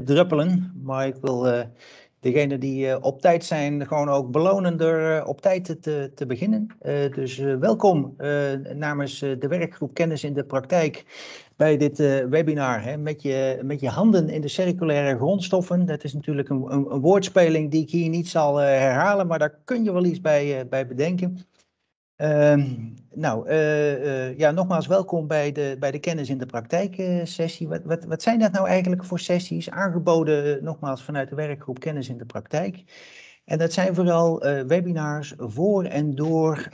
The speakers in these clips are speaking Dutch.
wegdruppelen. Maar ik wil degenen die op tijd zijn gewoon ook belonen door op tijd te beginnen. Dus welkom namens de werkgroep Kennis in de Praktijk bij dit webinar. Hè, met je handen in de circulaire grondstoffen. Dat is natuurlijk een woordspeling die ik hier niet zal herhalen, maar daar kun je wel iets bij bedenken. Ja, nogmaals welkom bij de Kennis in de Praktijk sessie. Wat zijn dat nou eigenlijk voor sessies? Aangeboden nogmaals vanuit de werkgroep Kennis in de Praktijk. En dat zijn vooral webinars voor en door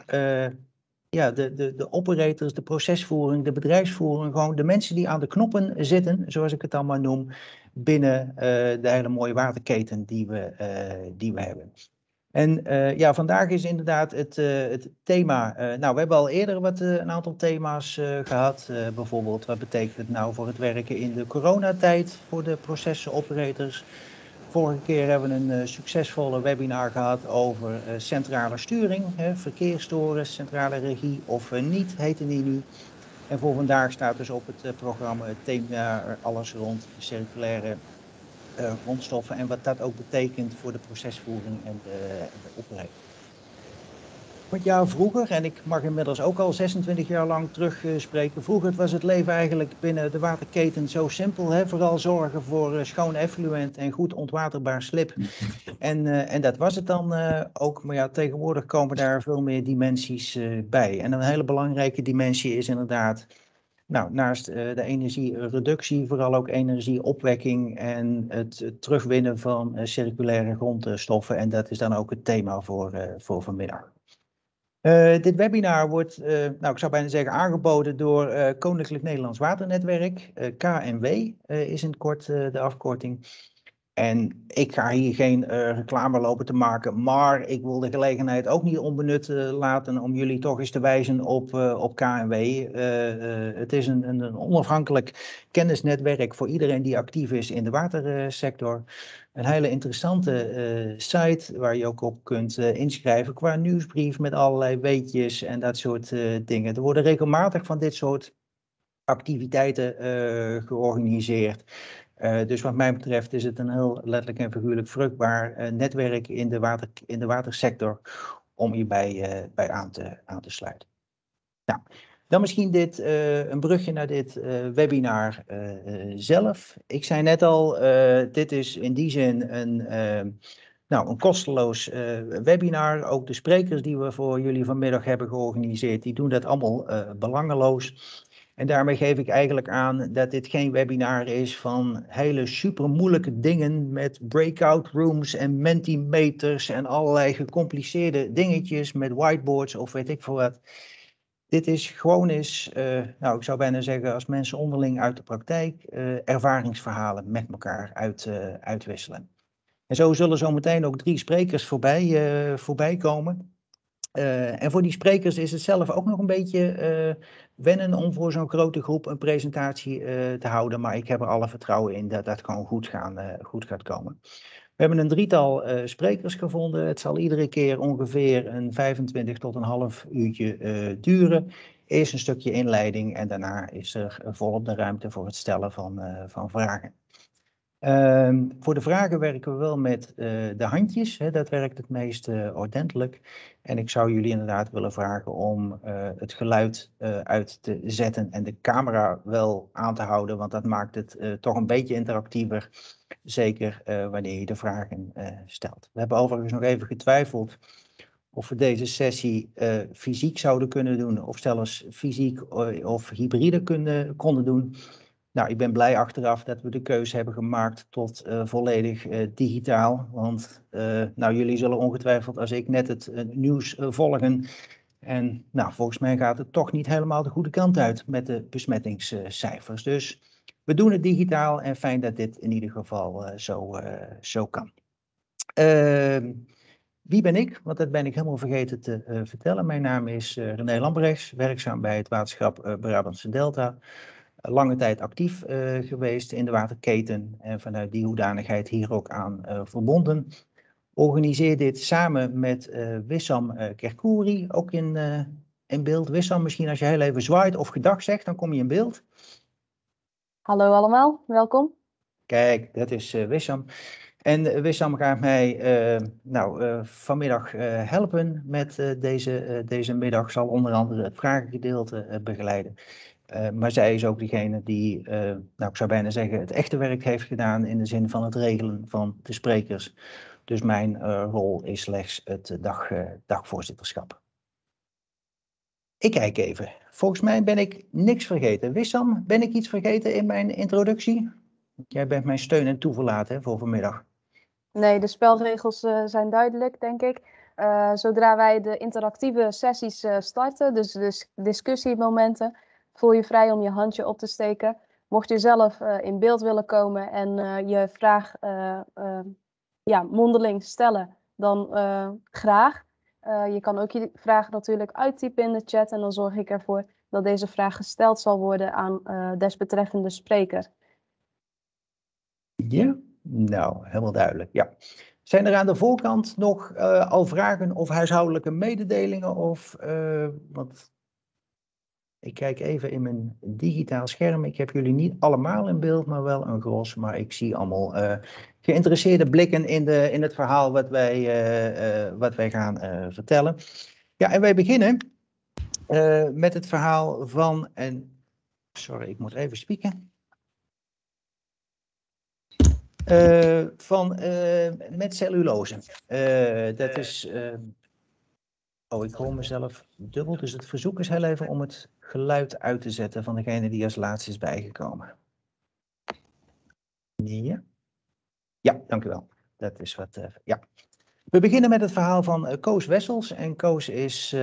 de operators, de procesvoering, de bedrijfsvoering. Gewoon de mensen die aan de knoppen zitten, zoals ik het allemaal noem, binnen de hele mooie waterketen die we hebben. En vandaag is inderdaad het thema, we hebben al eerder een aantal thema's gehad. Bijvoorbeeld, wat betekent het nou voor het werken in de coronatijd voor de processenoperators? Vorige keer hebben we een succesvolle webinar gehad over centrale sturing, verkeersstoren, centrale regie of niet, heette die nu. En voor vandaag staat dus op het programma het thema alles rond circulaire grondstoffen en wat dat ook betekent voor de procesvoering en de operatie. Want ja, vroeger, en ik mag inmiddels ook al 26 jaar lang terugspreken, vroeger was het leven eigenlijk binnen de waterketen zo simpel. Hè? Vooral zorgen voor schoon effluent en goed ontwaterbaar slib. En dat was het dan ook. Maar ja, tegenwoordig komen daar veel meer dimensies bij. En een hele belangrijke dimensie is inderdaad, naast de energiereductie, vooral ook energieopwekking en het terugwinnen van circulaire grondstoffen. En dat is dan ook het thema voor vanmiddag. Dit webinar wordt, ik zou bijna zeggen, aangeboden door Koninklijk Nederlands Waternetwerk. KNW is in het kort de afkorting. En ik ga hier geen reclame lopen te maken, maar ik wil de gelegenheid ook niet onbenut laten om jullie toch eens te wijzen op KNW. Het is een onafhankelijk kennisnetwerk voor iedereen die actief is in de watersector. Een hele interessante site waar je ook op kunt inschrijven qua nieuwsbrief met allerlei weetjes en dat soort dingen. Er worden regelmatig van dit soort activiteiten georganiseerd. Dus wat mij betreft is het een heel letterlijk en figuurlijk vruchtbaar netwerk in de watersector om hierbij aan te sluiten. Nou, dan misschien een brugje naar dit webinar zelf. Ik zei net al, dit is in die zin een kosteloos webinar. Ook de sprekers die we voor jullie vanmiddag hebben georganiseerd, die doen dat allemaal belangeloos. En daarmee geef ik eigenlijk aan dat dit geen webinar is van hele super moeilijke dingen met breakout rooms en mentimeters en allerlei gecompliceerde dingetjes met whiteboards of weet ik veel wat. Dit is gewoon eens, ik zou bijna zeggen als mensen onderling uit de praktijk ervaringsverhalen met elkaar uitwisselen. En zo zullen zometeen ook 3 sprekers voorbij komen. En voor die sprekers is het zelf ook nog een beetje wennen om voor zo'n grote groep een presentatie te houden. Maar ik heb er alle vertrouwen in dat dat gewoon goed gaat komen. We hebben een 3-tal sprekers gevonden. Het zal iedere keer ongeveer een 25 tot een half uurtje duren. Eerst een stukje inleiding en daarna is er volop de ruimte voor het stellen van vragen. Voor de vragen werken we wel met de handjes. Hè, dat werkt het meest ordentelijk. En ik zou jullie inderdaad willen vragen om het geluid uit te zetten en de camera wel aan te houden, want dat maakt het toch een beetje interactiever. Zeker wanneer je de vragen stelt. We hebben overigens nog even getwijfeld of we deze sessie fysiek zouden kunnen doen of zelfs fysiek of hybride konden doen. Nou, ik ben blij achteraf dat we de keuze hebben gemaakt tot volledig digitaal. Want jullie zullen ongetwijfeld als ik net het nieuws volgen. En volgens mij gaat het toch niet helemaal de goede kant uit met de besmettingscijfers. Dus we doen het digitaal en fijn dat dit in ieder geval zo kan. Wie ben ik? Want dat ben ik helemaal vergeten te vertellen. Mijn naam is René Lambrechts, werkzaam bij het waterschap Brabantse Delta. Lange tijd actief geweest in de waterketen en vanuit die hoedanigheid hier ook aan verbonden. Organiseer dit samen met Wissam Kerkouri, ook in beeld. Wissam, misschien als je heel even zwaait of gedag zegt, dan kom je in beeld. Hallo allemaal, welkom. Kijk, dat is Wissam. En Wissam gaat mij vanmiddag helpen met deze middag. Zal onder andere het vragengedeelte begeleiden. Maar zij is ook degene die, ik zou bijna zeggen, het echte werk heeft gedaan in de zin van het regelen van de sprekers. Dus mijn rol is slechts het dagvoorzitterschap. Ik kijk even. Volgens mij ben ik niks vergeten. Wissam, ben ik iets vergeten in mijn introductie? Jij bent mijn steun en toeverlaat voor vanmiddag. Nee, de spelregels zijn duidelijk, denk ik. Zodra wij de interactieve sessies starten, dus de discussiemomenten, voel je vrij om je handje op te steken. Mocht je zelf in beeld willen komen en je vraag mondeling stellen, dan graag. Je kan ook je vraag natuurlijk uittypen in de chat en dan zorg ik ervoor dat deze vraag gesteld zal worden aan desbetreffende spreker. Ja, nou, helemaal duidelijk. Ja. Zijn er aan de voorkant nog al vragen of huishoudelijke mededelingen? Want ik kijk even in mijn digitaal scherm. Ik heb jullie niet allemaal in beeld, maar wel een gros. Maar ik zie allemaal geïnteresseerde blikken in het verhaal wat wij gaan vertellen. Ja, en wij beginnen met het verhaal van... Sorry, ik moet even spieken. Met cellulose. Dat is... ik hoor mezelf dubbel, dus het verzoek is heel even om het geluid uit te zetten van degene die als laatste is bijgekomen. Ja, ja, dank u wel. Dat is wat, ja. We beginnen met het verhaal van Koos Wessels. En Koos is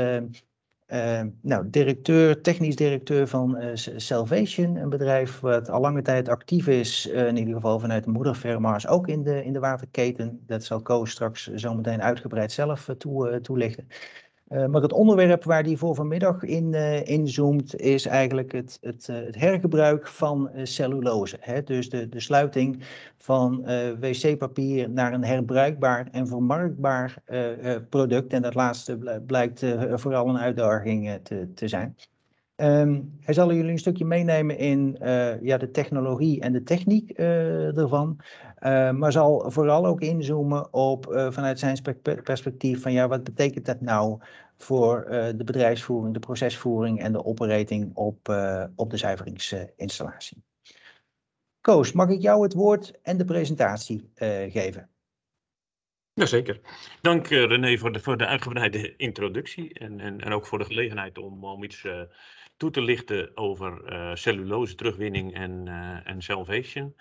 technisch directeur van Salvation, een bedrijf wat al lange tijd actief is, in ieder geval vanuit de moederfirma's, ook in de waterketen. Dat zal Koos straks zometeen uitgebreid zelf toelichten. Maar het onderwerp waar die voor vanmiddag in inzoomt is eigenlijk het hergebruik van cellulose. Hè? Dus de sluiting van wc-papier naar een herbruikbaar en vermarktbaar product. En dat laatste blijkt vooral een uitdaging te zijn. Hij zal jullie een stukje meenemen in de technologie en de techniek ervan. Maar zal vooral ook inzoomen op vanuit zijn perspectief van wat betekent dat nou voor de bedrijfsvoering, de procesvoering en de operating op de zuiveringsinstallatie. Koos, mag ik jou het woord en de presentatie geven? Jazeker. Dank René voor de uitgebreide introductie en ook voor de gelegenheid om iets toe te lichten over cellulose terugwinning en Salvation.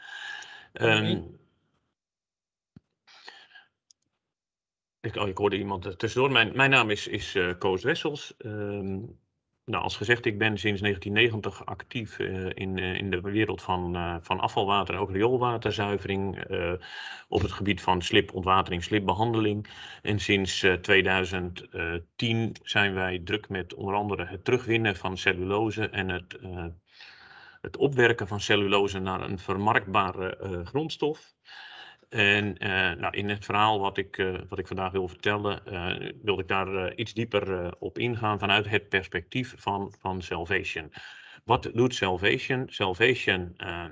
Ik hoorde iemand tussendoor. Mijn naam is Koos Wessels. Als gezegd, ik ben sinds 1990 actief in de wereld van afvalwater en ook rioolwaterzuivering op het gebied van slipontwatering, slipbehandeling. En sinds 2010 zijn wij druk met onder andere het terugwinnen van cellulose en het opwerken van cellulose naar een vermarktbare grondstof. En in het verhaal wat ik vandaag wil vertellen, wil ik daar iets dieper op ingaan vanuit het perspectief van Salvation. Wat doet Salvation? Salvation,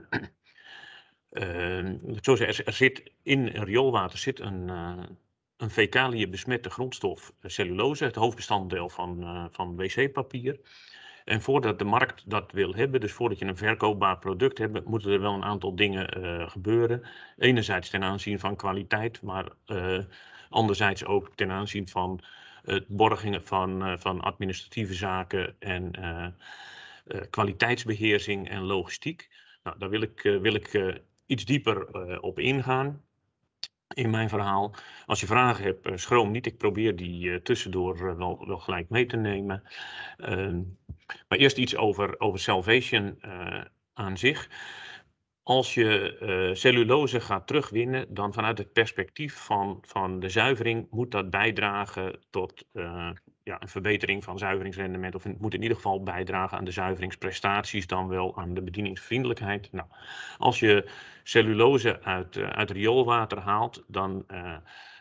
er zit in rioolwater een fecaliën besmette grondstof cellulose, het hoofdbestanddeel van wc-papier. En voordat de markt dat wil hebben, dus voordat je een verkoopbaar product hebt, moeten er wel een aantal dingen gebeuren. Enerzijds ten aanzien van kwaliteit, maar anderzijds ook ten aanzien van het borgen van administratieve zaken en kwaliteitsbeheersing en logistiek. Nou, daar wil ik iets dieper op ingaan. In mijn verhaal. Als je vragen hebt, schroom niet. Ik probeer die tussendoor wel gelijk mee te nemen. Maar eerst iets over Salvation aan zich. Als je cellulose gaat terugwinnen, dan vanuit het perspectief van de zuivering moet dat bijdragen tot een verbetering van zuiveringsrendement. Of het moet in ieder geval bijdragen aan de zuiveringsprestaties, dan wel aan de bedieningsvriendelijkheid. Nou, als je cellulose uit rioolwater haalt, dan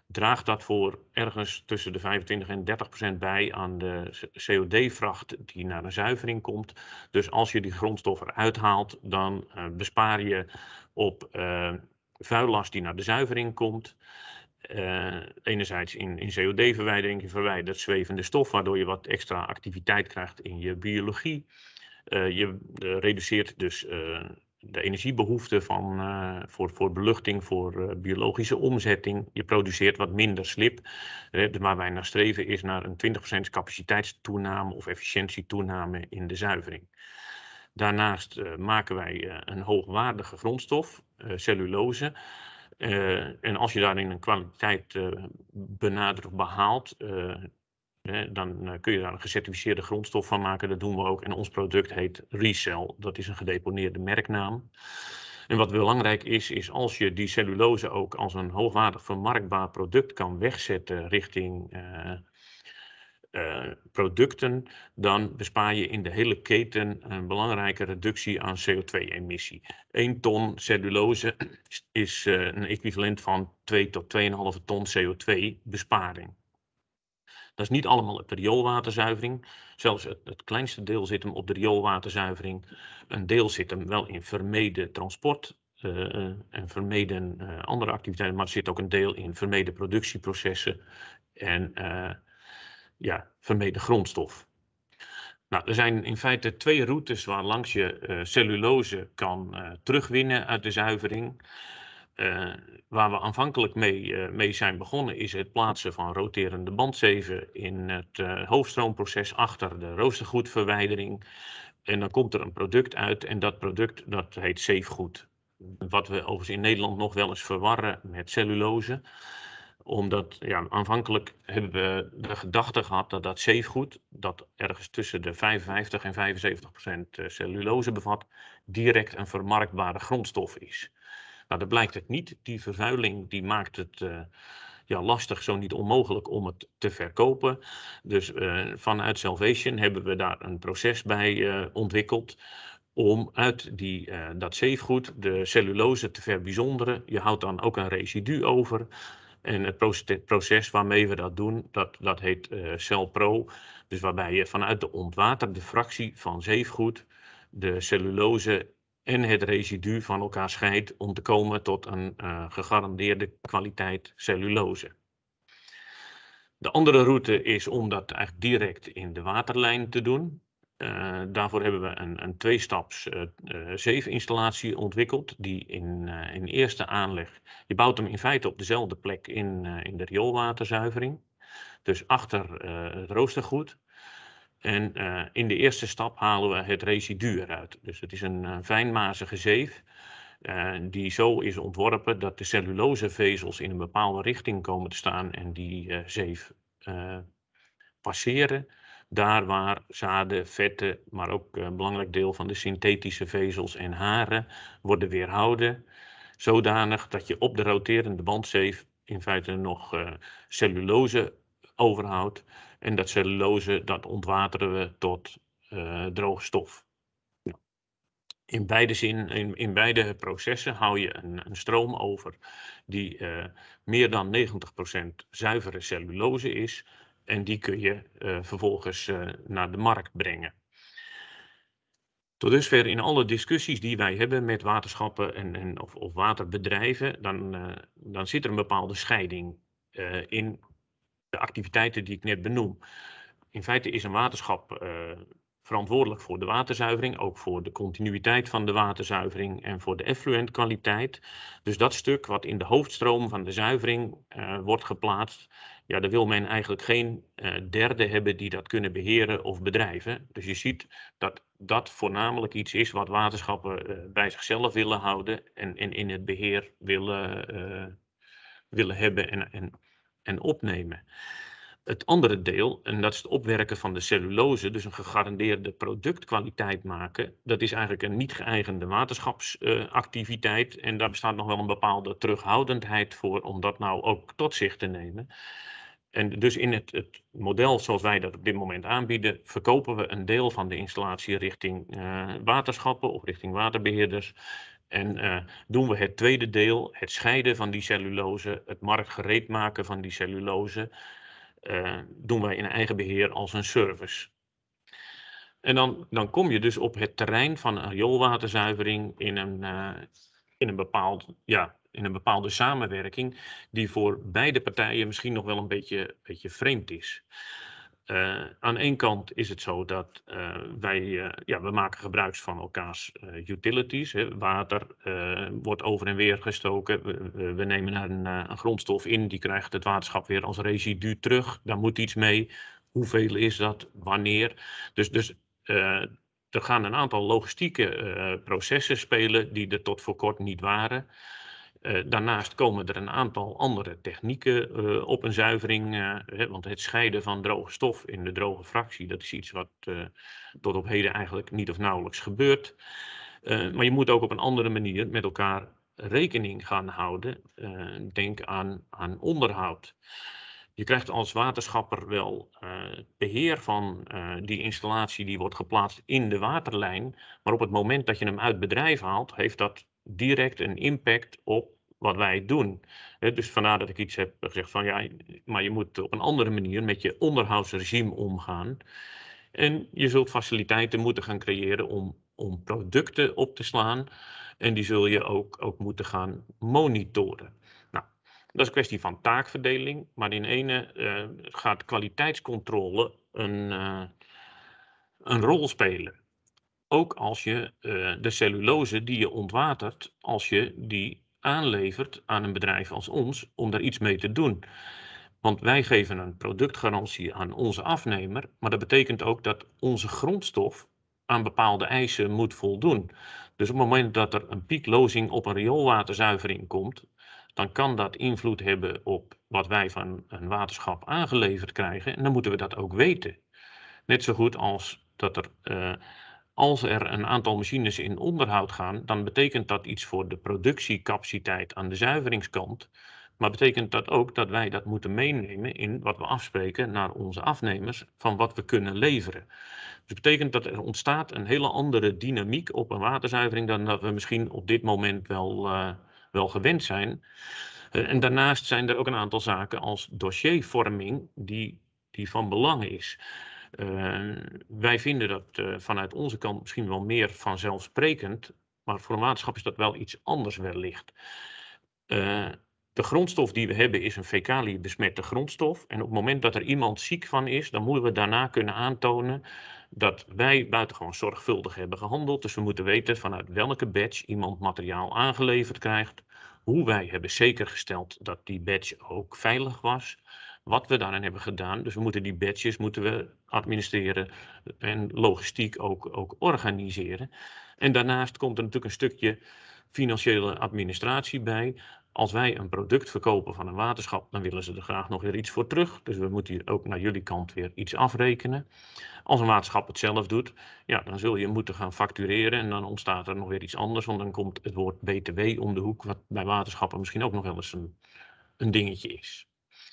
draagt dat voor ergens tussen de 25 en 30% bij aan de COD-vracht die naar de zuivering komt. Dus als je die grondstof eruit haalt, dan bespaar je op vuillast die naar de zuivering komt. Enerzijds in COD-verwijdering, je verwijdert zwevende stof, waardoor je wat extra activiteit krijgt in je biologie. Je reduceert dus de energiebehoefte voor beluchting, voor biologische omzetting. Je produceert wat minder slip. Waar wij naar streven is naar een 20% capaciteitstoename of efficiëntietoename in de zuivering. Daarnaast maken wij een hoogwaardige grondstof, cellulose. En als je daarin een kwaliteit benadert of behaalt, dan kun je daar een gecertificeerde grondstof van maken. Dat doen we ook. En ons product heet ReCell. Dat is een gedeponeerde merknaam. En wat belangrijk is als je die cellulose ook als een hoogwaardig vermarktbaar product kan wegzetten richting producten, dan bespaar je in de hele keten een belangrijke reductie aan CO2-emissie. 1 ton cellulose is een equivalent van 2 tot 2,5 ton CO2-besparing. Dat is niet allemaal op de rioolwaterzuivering. Zelfs het kleinste deel zit hem op de rioolwaterzuivering. Een deel zit hem wel in vermeden transport en vermeden andere activiteiten. Maar er zit ook een deel in vermeden productieprocessen en vermeden grondstof. Nou, er zijn in feite 2 routes waarlangs je cellulose kan terugwinnen uit de zuivering. Waar we aanvankelijk mee zijn begonnen is het plaatsen van roterende bandzeven in het hoofdstroomproces achter de roostergoedverwijdering. En dan komt er een product uit en dat product dat heet zeefgoed. Wat we overigens in Nederland nog wel eens verwarren met cellulose. Omdat aanvankelijk hebben we de gedachte gehad dat zeefgoed, dat ergens tussen de 55 en 75% cellulose bevat, direct een vermarktbare grondstof is. Nou, dat blijkt het niet. Die vervuiling die maakt het lastig, zo niet onmogelijk om het te verkopen. Dus vanuit Salvation hebben we daar een proces bij ontwikkeld om uit dat zeefgoed de cellulose te verbijzonderen. Je houdt dan ook een residu over. En het proces waarmee we dat doen, dat heet CellPro. Dus waarbij je vanuit de ontwaterde fractie van zeefgoed de cellulose en het residu van elkaar scheidt om te komen tot een gegarandeerde kwaliteit cellulose. De andere route is om dat eigenlijk direct in de waterlijn te doen. Daarvoor hebben we een 2-staps zeefinstallatie ontwikkeld, die in eerste aanleg, je bouwt hem in feite op dezelfde plek in de rioolwaterzuivering, dus achter het roostergoed. En in de eerste stap halen we het residu eruit. Dus het is een fijnmazige zeef die zo is ontworpen dat de cellulosevezels in een bepaalde richting komen te staan en die zeef passeren. Daar waar zaden, vetten, maar ook een belangrijk deel van de synthetische vezels en haren worden weerhouden. Zodanig dat je op de roterende bandzeef in feite nog cellulose overhoudt. En dat cellulose, dat ontwateren we tot droge stof. In beide processen hou je een stroom over die meer dan 90% zuivere cellulose is. En die kun je vervolgens naar de markt brengen. Tot dusver in alle discussies die wij hebben met waterschappen of waterbedrijven, dan zit er een bepaalde scheiding in de activiteiten die ik net benoem. In feite is een waterschap verantwoordelijk voor de waterzuivering, ook voor de continuïteit van de waterzuivering en voor de effluentkwaliteit. Dus dat stuk wat in de hoofdstroom van de zuivering wordt geplaatst, daar wil men eigenlijk geen derde hebben die dat kunnen beheren of bedrijven. Dus je ziet dat dat voornamelijk iets is wat waterschappen bij zichzelf willen houden en in het beheer willen hebben en opnemen. Het andere deel, en dat is het opwerken van de cellulose, dus een gegarandeerde productkwaliteit maken, dat is eigenlijk een niet geëigende waterschapsactiviteit. En daar bestaat nog wel een bepaalde terughoudendheid voor om dat nou ook tot zich te nemen. En dus in het model zoals wij dat op dit moment aanbieden, verkopen we een deel van de installatie richting waterschappen of richting waterbeheerders. En doen we het tweede deel, het scheiden van die cellulose, het marktgereed maken van die cellulose, doen wij in eigen beheer als een service. En dan kom je dus op het terrein van een rioolwaterzuivering in een bepaalde samenwerking die voor beide partijen misschien nog wel een beetje vreemd is. Aan één kant is het zo dat we maken gebruik van elkaars utilities. Hè. Water wordt over en weer gestoken. We nemen een grondstof in, die krijgt het waterschap weer als residu terug. Daar moet iets mee. Hoeveel is dat? Wanneer? Dus er gaan een aantal logistieke processen spelen die er tot voor kort niet waren. Daarnaast komen er een aantal andere technieken op een zuivering. Want het scheiden van droge stof in de droge fractie, dat is iets wat tot op heden eigenlijk niet of nauwelijks gebeurt. Maar je moet ook op een andere manier met elkaar rekening gaan houden. Denk aan onderhoud. Je krijgt als waterschapper wel beheer van die installatie die wordt geplaatst in de waterlijn. Maar op het moment dat je hem uit bedrijf haalt, heeft dat direct een impact op wat wij doen. Dus vandaar dat ik iets heb gezegd van ja, maar je moet op een andere manier met je onderhoudsregime omgaan. En je zult faciliteiten moeten gaan creëren om producten op te slaan. En die zul je ook moeten gaan monitoren. Nou, dat is een kwestie van taakverdeling. Maar in ene gaat kwaliteitscontrole een rol spelen. Ook als je de cellulose die je ontwatert, als je die aanlevert aan een bedrijf als ons, om daar iets mee te doen. Want wij geven een productgarantie aan onze afnemer, maar dat betekent ook dat onze grondstof aan bepaalde eisen moet voldoen. Dus op het moment dat er een pieklozing op een rioolwaterzuivering komt, dan kan dat invloed hebben op wat wij van een waterschap aangeleverd krijgen en dan moeten we dat ook weten. Net zo goed als dat als er een aantal machines in onderhoud gaan, dan betekent dat iets voor de productiecapaciteit aan de zuiveringskant. Maar betekent dat ook dat wij dat moeten meenemen in wat we afspreken naar onze afnemers van wat we kunnen leveren. Dus dat betekent dat er ontstaat een hele andere dynamiek op een waterzuivering dan dat we misschien op dit moment wel gewend zijn. En daarnaast zijn er ook een aantal zaken als dossiervorming die van belang is. Wij vinden dat vanuit onze kant misschien wel meer vanzelfsprekend, maar voor een waterschap is dat wel iets anders wellicht. De grondstof die we hebben is een fecalie besmette grondstof en op het moment dat er iemand ziek van is, dan moeten we daarna kunnen aantonen dat wij buitengewoon zorgvuldig hebben gehandeld. Dus we moeten weten vanuit welke badge iemand materiaal aangeleverd krijgt, hoe wij hebben zekergesteld dat die badge ook veilig was, wat we daarin hebben gedaan. Dus we moeten die badges administreren en logistiek ook organiseren. En daarnaast komt er natuurlijk een stukje financiële administratie bij. Als wij een product verkopen van een waterschap, dan willen ze er graag nog weer iets voor terug. Dus we moeten hier ook naar jullie kant weer iets afrekenen. Als een waterschap het zelf doet, ja, dan zul je moeten gaan factureren en dan ontstaat er nog weer iets anders. Want dan komt het woord BTW om de hoek, wat bij waterschappen misschien ook nog wel eens een dingetje is.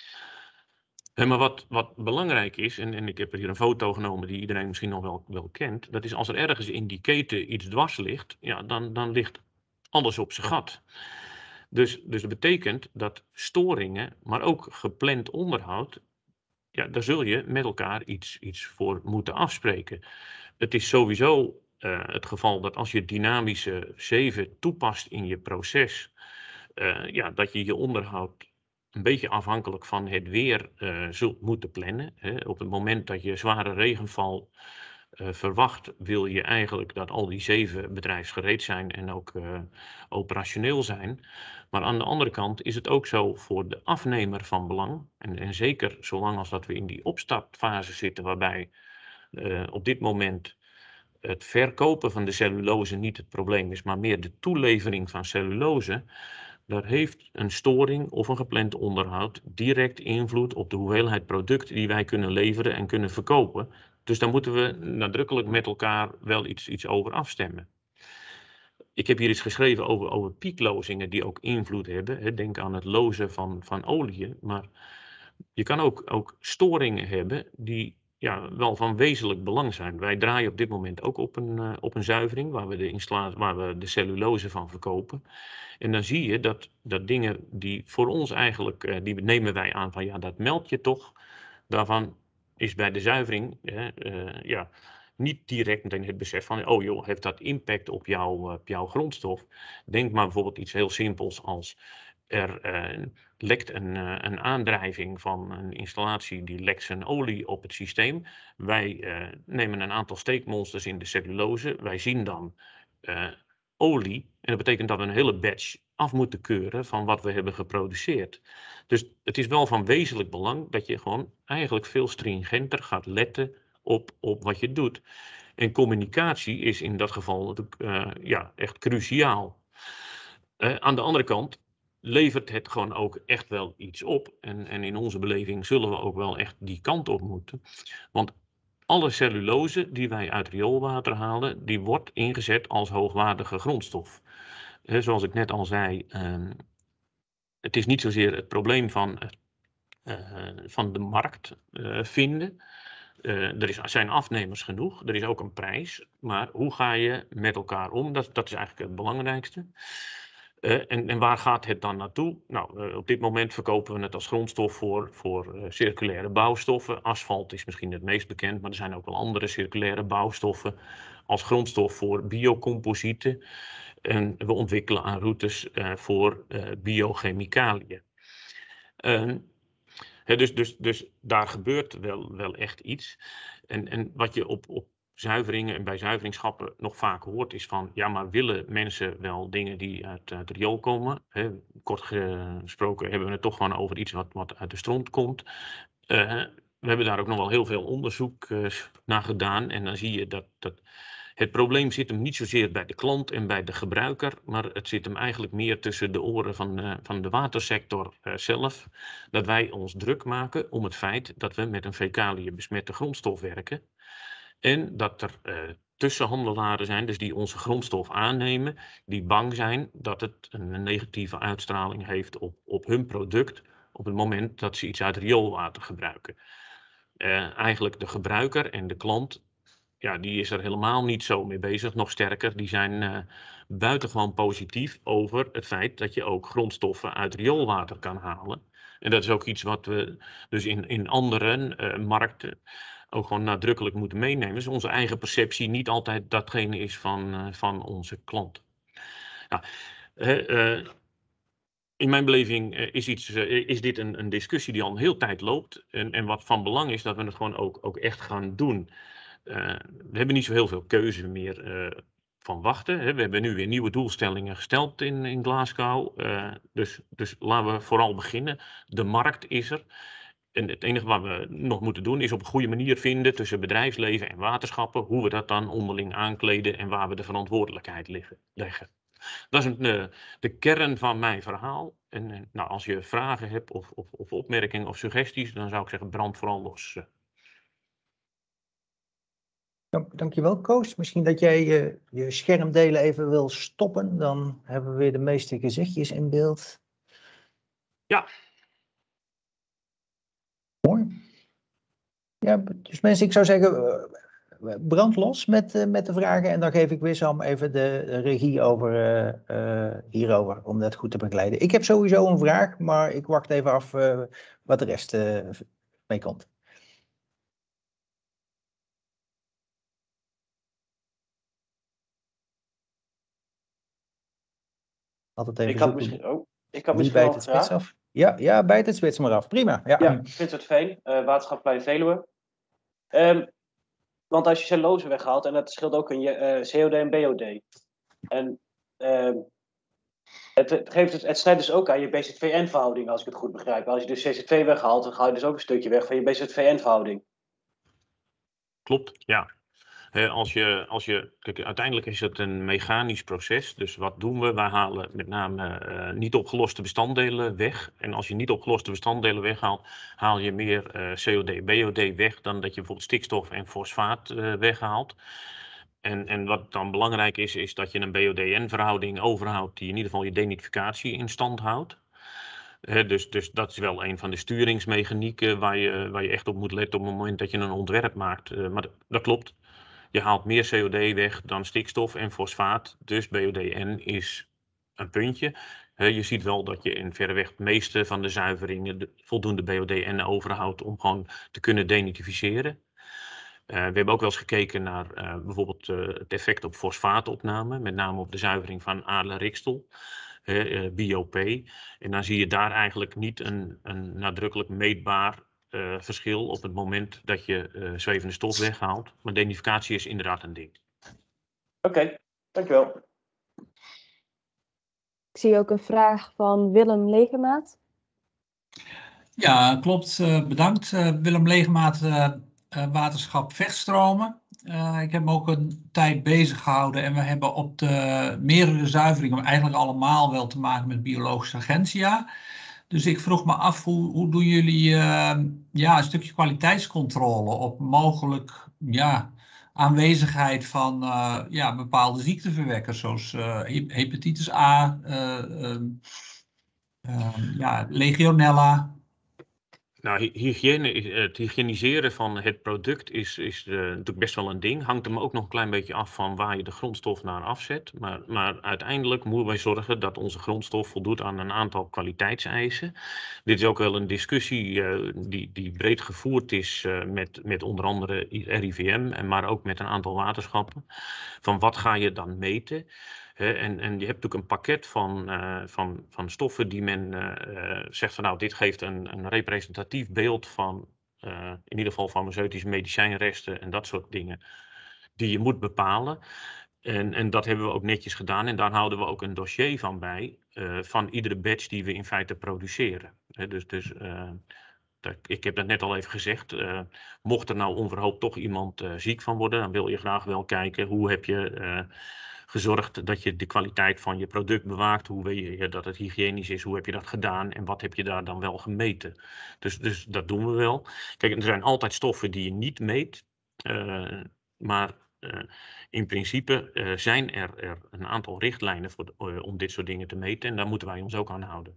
Maar wat belangrijk is, en ik heb er hier een foto genomen die iedereen misschien nog wel kent, dat is als er ergens in die keten iets dwars ligt, ja, dan ligt alles op zijn gat. Dus dat betekent dat storingen, maar ook gepland onderhoud, ja, daar zul je met elkaar iets voor moeten afspreken. Het is sowieso het geval dat als je dynamische 7 toepast in je proces, dat je je onderhoud een beetje afhankelijk van het weer zult moeten plannen. Hè. Op het moment dat je zware regenval verwacht, wil je eigenlijk dat al die 7 bedrijfsgereed zijn en ook operationeel zijn. Maar aan de andere kant is het ook zo voor de afnemer van belang. En zeker zolang als dat we in die opstartfase zitten, waarbij op dit moment het verkopen van de cellulose niet het probleem is, maar meer de toelevering van cellulose. Daar heeft een storing of een gepland onderhoud direct invloed op de hoeveelheid product die wij kunnen leveren en kunnen verkopen. Dus daar moeten we nadrukkelijk met elkaar wel iets over afstemmen. Ik heb hier iets geschreven over pieklozingen die ook invloed hebben. Denk aan het lozen van olie. Maar je kan ook storingen hebben die wel van wezenlijk belang zijn. Wij draaien op dit moment ook op een zuivering waar we de cellulose van verkopen. En dan zie je dat dingen die voor ons eigenlijk, die nemen wij aan van dat meld je toch. Daarvan is bij de zuivering niet direct meteen het besef van, oh joh, heeft dat impact op jouw grondstof? Denk maar bijvoorbeeld iets heel simpels als er lekt een aandrijving van een installatie, die lekt zijn olie op het systeem. Wij nemen een aantal steekmonsters in de cellulose. Wij zien dan olie. En dat betekent dat we een hele batch af moeten keuren van wat we hebben geproduceerd. Dus het is wel van wezenlijk belang dat je gewoon eigenlijk veel stringenter gaat letten op wat je doet. En communicatie is in dat geval natuurlijk echt cruciaal. Aan de andere kant levert het gewoon ook echt wel iets op. En in onze beleving zullen we ook wel echt die kant op moeten. Want alle cellulose die wij uit rioolwater halen, die wordt ingezet als hoogwaardige grondstof. Zoals ik net al zei, het is niet zozeer het probleem van de markt vinden. Er zijn afnemers genoeg, er is ook een prijs, maar hoe ga je met elkaar om? Dat is eigenlijk het belangrijkste. En waar gaat het dan naartoe? Nou, op dit moment verkopen we het als grondstof voor circulaire bouwstoffen. Asfalt is misschien het meest bekend, maar er zijn ook wel andere circulaire bouwstoffen als grondstof voor biocomposieten. En we ontwikkelen aan routes voor biochemicaliën. Dus daar gebeurt wel echt iets. En wat je op zuiveringen en bij zuiveringsschappen nog vaak hoort is van, ja, maar willen mensen wel dingen die uit het riool komen? Kort gesproken hebben we het toch gewoon over iets wat uit de stront komt. We hebben daar ook nog wel heel veel onderzoek naar gedaan. En dan zie je dat het probleem zit hem niet zozeer bij de klant en bij de gebruiker, maar het zit hem eigenlijk meer tussen de oren van de watersector zelf. Dat wij ons druk maken om het feit dat we met een fecaliën besmette grondstof werken. En dat er tussenhandelaren zijn, dus die onze grondstof aannemen, die bang zijn dat het een negatieve uitstraling heeft op hun product op het moment dat ze iets uit rioolwater gebruiken. Eigenlijk de gebruiker en de klant, ja, die is er helemaal niet zo mee bezig. Nog sterker, die zijn buitengewoon positief over het feit dat je ook grondstoffen uit rioolwater kan halen. En dat is ook iets wat we dus in andere markten ook gewoon nadrukkelijk moeten meenemen. Dus onze eigen perceptie niet altijd datgene is van onze klant. Nou, in mijn beleving is dit een discussie die al een heel tijd loopt. En wat van belang is dat we het gewoon ook echt gaan doen. We hebben niet zo heel veel keuze meer van wachten. We hebben nu weer nieuwe doelstellingen gesteld in Glasgow. Dus laten we vooral beginnen. De markt is er. En het enige wat we nog moeten doen is op een goede manier vinden tussen bedrijfsleven en waterschappen. Hoe we dat dan onderling aankleden en waar we de verantwoordelijkheid leggen. Dat is de kern van mijn verhaal. En nou, als je vragen hebt of opmerkingen of suggesties, dan zou ik zeggen brand vooral los. Dankjewel, Koos. Misschien dat jij je schermdelen even wil stoppen. Dan hebben we weer de meeste gezichtjes in beeld. Ja. Mooi. Ja, dus mensen, ik zou zeggen, brand los met de vragen. En dan geef ik Wissam even de regie hierover, om dat goed te begeleiden. Ik heb sowieso een vraag, maar ik wacht even af wat de rest mee komt. Altijd even ik had misschien wel een vraag. Af. Ja, bijt het spits maar af. Prima. Ja, Vincent Veen, Waterschapsplein Veluwe. Want als je cellulose weghaalt, en dat scheelt ook in je COD en BOD. En het snijdt dus ook aan je BZVN-verhouding, als ik het goed begrijp. Als je de CZV weghaalt, dan ga je dus ook een stukje weg van je BZVN-verhouding. Klopt, ja. Kijk, uiteindelijk is het een mechanisch proces. Dus wat doen we? Wij halen met name niet opgeloste bestanddelen weg. En als je niet opgeloste bestanddelen weghaalt, haal je meer COD, BOD weg dan dat je bijvoorbeeld stikstof en fosfaat weghaalt. En wat dan belangrijk is dat je een BOD-N-verhouding overhoudt die in ieder geval je denitrificatie in stand houdt. Dus dat is wel een van de sturingsmechanieken waar je echt op moet letten op het moment dat je een ontwerp maakt. Maar dat klopt. Je haalt meer COD weg dan stikstof en fosfaat. Dus BODN is een puntje. Je ziet wel dat je in verreweg het meeste van de zuiveringen voldoende BODN overhoudt om gewoon te kunnen denitrificeren. We hebben ook wel eens gekeken naar bijvoorbeeld het effect op fosfaatopname, met name op de zuivering van aarde-rikstel, BOP. En dan zie je daar eigenlijk niet een nadrukkelijk meetbaar verschil op het moment dat je zwevende stof weghaalt. Maar denitrificatie is inderdaad een ding. Oké, dankjewel. Ik zie ook een vraag van Willem Legemaat. Ja, klopt. Bedankt Willem Legemaat, waterschap Vechtstromen. Ik heb me ook een tijd bezig gehouden en we hebben op de meerdere zuiveringen, eigenlijk allemaal wel te maken met biologische agentia. Dus ik vroeg me af, hoe doen jullie een stukje kwaliteitscontrole op mogelijk aanwezigheid van bepaalde ziekteverwekkers, zoals hepatitis A, Legionella. Nou, het hygieniseren van het product is natuurlijk best wel een ding. Hangt er ook nog een klein beetje af van waar je de grondstof naar afzet. Maar uiteindelijk moeten wij zorgen dat onze grondstof voldoet aan een aantal kwaliteitseisen. Dit is ook wel een discussie die breed gevoerd is met onder andere RIVM, maar ook met een aantal waterschappen. Van wat ga je dan meten? En je hebt natuurlijk een pakket van stoffen die men zegt van nou, dit geeft een representatief beeld van in ieder geval farmaceutische medicijnresten en dat soort dingen die je moet bepalen. En dat hebben we ook netjes gedaan en daar houden we ook een dossier van bij van iedere batch die we in feite produceren. Ik heb dat net al even gezegd, mocht er nou onverhoopt toch iemand ziek van worden, dan wil je graag wel kijken hoe heb je gezorgd dat je de kwaliteit van je product bewaakt. Hoe weet je dat het hygiënisch is? Hoe heb je dat gedaan? En wat heb je daar dan wel gemeten? Dus dat doen we wel. Kijk, er zijn altijd stoffen die je niet meet. Maar in principe zijn er een aantal richtlijnen om dit soort dingen te meten. En daar moeten wij ons ook aan houden.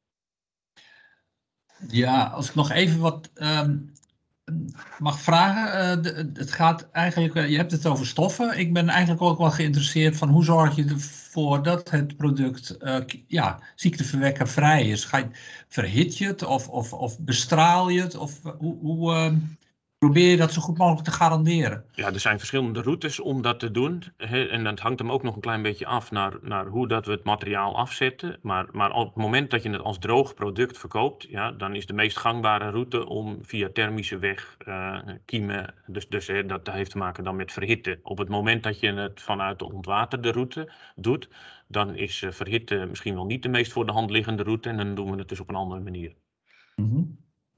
Ja, als ik nog even wat mag vragen. Het gaat eigenlijk, je hebt het over stoffen. Ik ben eigenlijk ook wel geïnteresseerd van hoe zorg je ervoor dat het product ziekteverwekkervrij is. Verhit je het of bestraal je het? Of hoe probeer je dat zo goed mogelijk te garanderen? Ja, er zijn verschillende routes om dat te doen. En dat hangt hem ook nog een klein beetje af naar hoe dat we het materiaal afzetten. Maar op het moment dat je het als droog product verkoopt, ja, dan is de meest gangbare route om via thermische weg kiemen. Dus dat heeft te maken dan met verhitten. Op het moment dat je het vanuit de ontwaterde route doet, dan is verhitten misschien wel niet de meest voor de hand liggende route. En dan doen we het dus op een andere manier. Mm-hmm.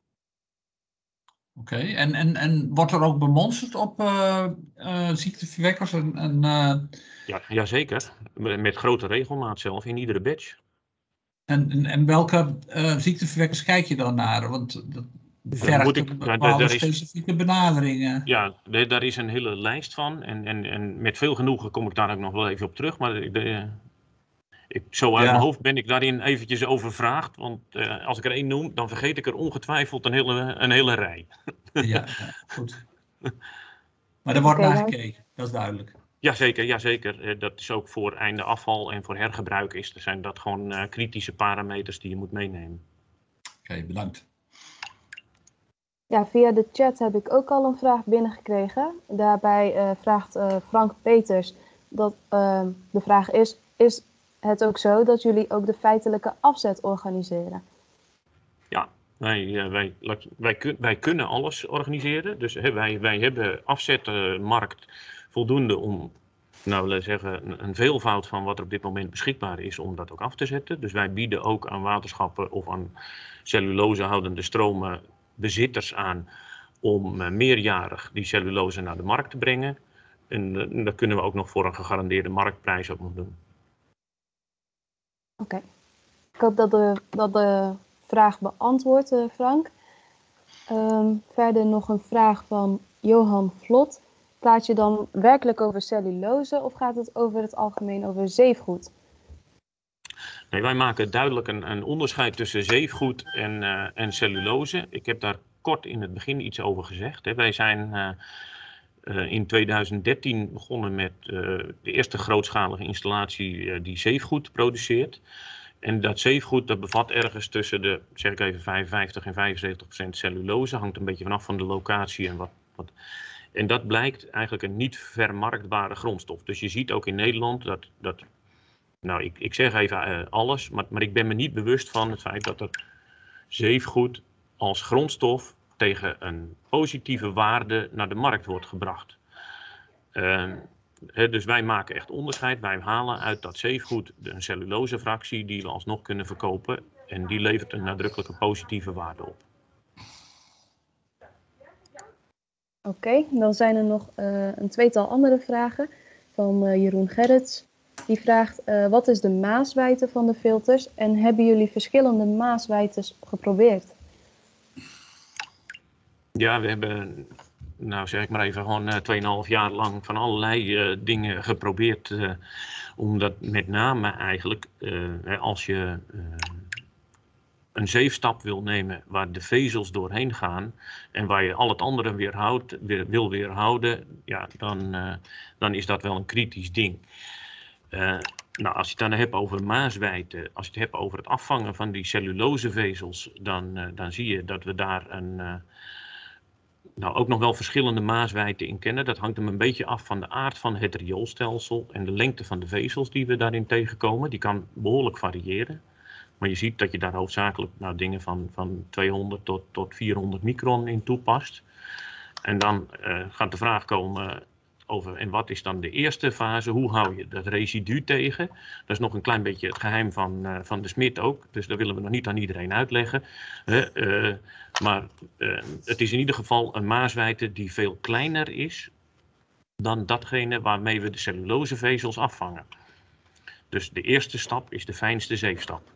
Oké, en wordt er ook bemonsterd op ziekteverwekkers? Ja, zeker. Met grote regelmaat zelf in iedere batch. En welke ziekteverwekkers kijk je dan naar? Want dat vergt bepaalde specifieke benaderingen. Ja, daar is een hele lijst van. En met veel genoegen kom ik daar ook nog wel even op terug. Maar zo uit mijn hoofd ben ik daarin eventjes overvraagd. Want als ik er één noem, dan vergeet ik er ongetwijfeld een hele rij. Ja, goed. Maar er wordt naar gekeken, dat is duidelijk. Jazeker. Dat is ook voor einde afval en voor hergebruik zijn dat gewoon kritische parameters die je moet meenemen. Oké, bedankt. Ja, via de chat heb ik ook al een vraag binnengekregen. Daarbij vraagt Frank Peters dat de vraag is het ook zo dat jullie ook de feitelijke afzet organiseren? Ja, wij kunnen alles organiseren. Dus wij hebben afzetmarkt voldoende om, nou we zeggen, een veelvoud van wat er op dit moment beschikbaar is om dat ook af te zetten. Dus wij bieden ook aan waterschappen of aan cellulosehoudende stromen bezitters aan om meerjarig die cellulose naar de markt te brengen. En dat kunnen we ook nog voor een gegarandeerde marktprijs ook nog doen. Oké. Ik hoop dat de vraag beantwoord, Frank. Verder nog een vraag van Johan Vlot. Praat je dan werkelijk over cellulose of gaat het over het algemeen over zeefgoed? Nee, wij maken duidelijk een onderscheid tussen zeefgoed en cellulose. Ik heb daar kort in het begin iets over gezegd. Hè. Wij zijn in 2013 begonnen met de eerste grootschalige installatie die zeefgoed produceert. En dat zeefgoed dat bevat ergens tussen de, zeg ik even, 55 en 75% cellulose. Hangt een beetje vanaf van de locatie en wat. En dat blijkt eigenlijk een niet vermarktbare grondstof. Dus je ziet ook in Nederland dat nou, ik zeg even alles, maar ik ben me niet bewust van het feit dat er zeefgoed als grondstof tegen een positieve waarde naar de markt wordt gebracht. Dus wij maken echt onderscheid. Wij halen uit dat zeefgoed een cellulosefractie die we alsnog kunnen verkopen. En die levert een nadrukkelijke positieve waarde op. Oké, dan zijn er nog een tweetal andere vragen van Jeroen Gerrits. Die vraagt, wat is de maaswijte van de filters en hebben jullie verschillende maaswijtes geprobeerd? Ja, we hebben, nou zeg ik maar even, gewoon 2,5 jaar lang van allerlei dingen geprobeerd. Omdat met name eigenlijk, als je een zeefstap wil nemen waar de vezels doorheen gaan en waar je al het andere wil weerhouden, ja, dan is dat wel een kritisch ding. Nou, als je het dan hebt over maaswijte, als je het hebt over het afvangen van die cellulosevezels, dan zie je dat we daar ook nog wel verschillende maaswijten in kennen. Dat hangt hem een beetje af van de aard van het rioolstelsel en de lengte van de vezels die we daarin tegenkomen. Die kan behoorlijk variëren. Maar je ziet dat je daar hoofdzakelijk dingen van 200 tot 400 micron in toepast. En dan gaat de vraag komen over, en wat is dan de eerste fase? Hoe hou je dat residu tegen? Dat is nog een klein beetje het geheim van de smid ook. Dus dat willen we nog niet aan iedereen uitleggen. Maar het is in ieder geval een maaswijte die veel kleiner is dan datgene waarmee we de cellulosevezels afvangen. Dus de eerste stap is de fijnste zeefstap.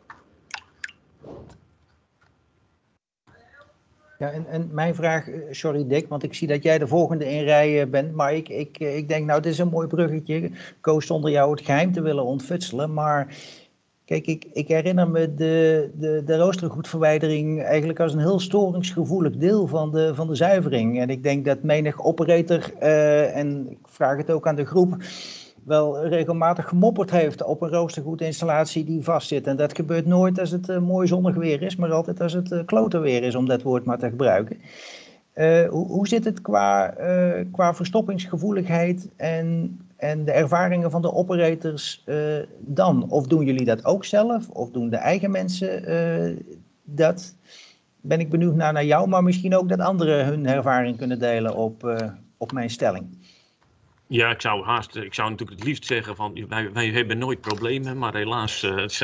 Ja, en mijn vraag, sorry Dick, want ik zie dat jij de volgende in rij bent, maar ik denk, nou, dit is een mooi bruggetje. Koos zonder jou het geheim te willen ontfutselen, maar kijk, ik herinner me de roostergoedverwijdering eigenlijk als een heel storingsgevoelig deel van de zuivering. En ik denk dat menig operator, en ik vraag het ook aan de groep, wel regelmatig gemopperd heeft op een roostergoedinstallatie die vastzit. En dat gebeurt nooit als het mooi zonnig weer is, maar altijd als het klote weer is, om dat woord maar te gebruiken. Hoe zit het qua verstoppingsgevoeligheid en de ervaringen van de operators dan? Of doen jullie dat ook zelf? Of doen de eigen mensen dat? Ben ik benieuwd naar jou, maar misschien ook dat anderen hun ervaring kunnen delen op mijn stelling. Ja, ik zou natuurlijk het liefst zeggen van wij hebben nooit problemen, maar helaas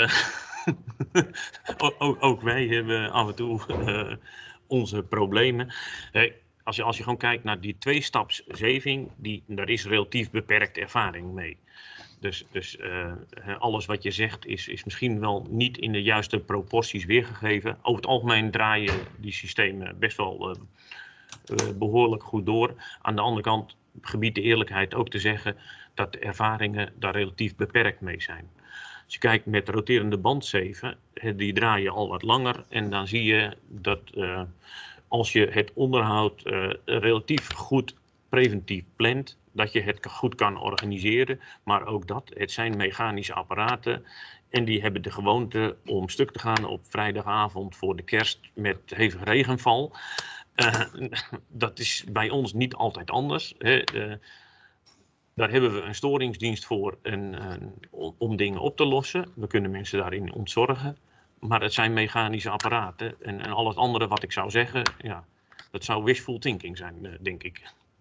ook wij hebben af en toe onze problemen. Als je gewoon kijkt naar die tweestapszeving, daar is relatief beperkt ervaring mee. Dus alles wat je zegt is misschien wel niet in de juiste proporties weergegeven. Over het algemeen draaien die systemen best wel behoorlijk goed door. Aan de andere kant gebiedt de eerlijkheid ook te zeggen dat de ervaringen daar relatief beperkt mee zijn. Als je kijkt met roterende bandzeven, die draaien al wat langer en dan zie je dat als je het onderhoud relatief goed preventief plant, dat je het goed kan organiseren, maar ook dat, het zijn mechanische apparaten en die hebben de gewoonte om stuk te gaan op vrijdagavond voor de kerst met hevig regenval. Dat is bij ons niet altijd anders. Daar hebben we een storingsdienst voor om dingen op te lossen. We kunnen mensen daarin ontzorgen. Maar het zijn mechanische apparaten. En al het andere wat ik zou zeggen, ja, dat zou wishful thinking zijn, denk ik.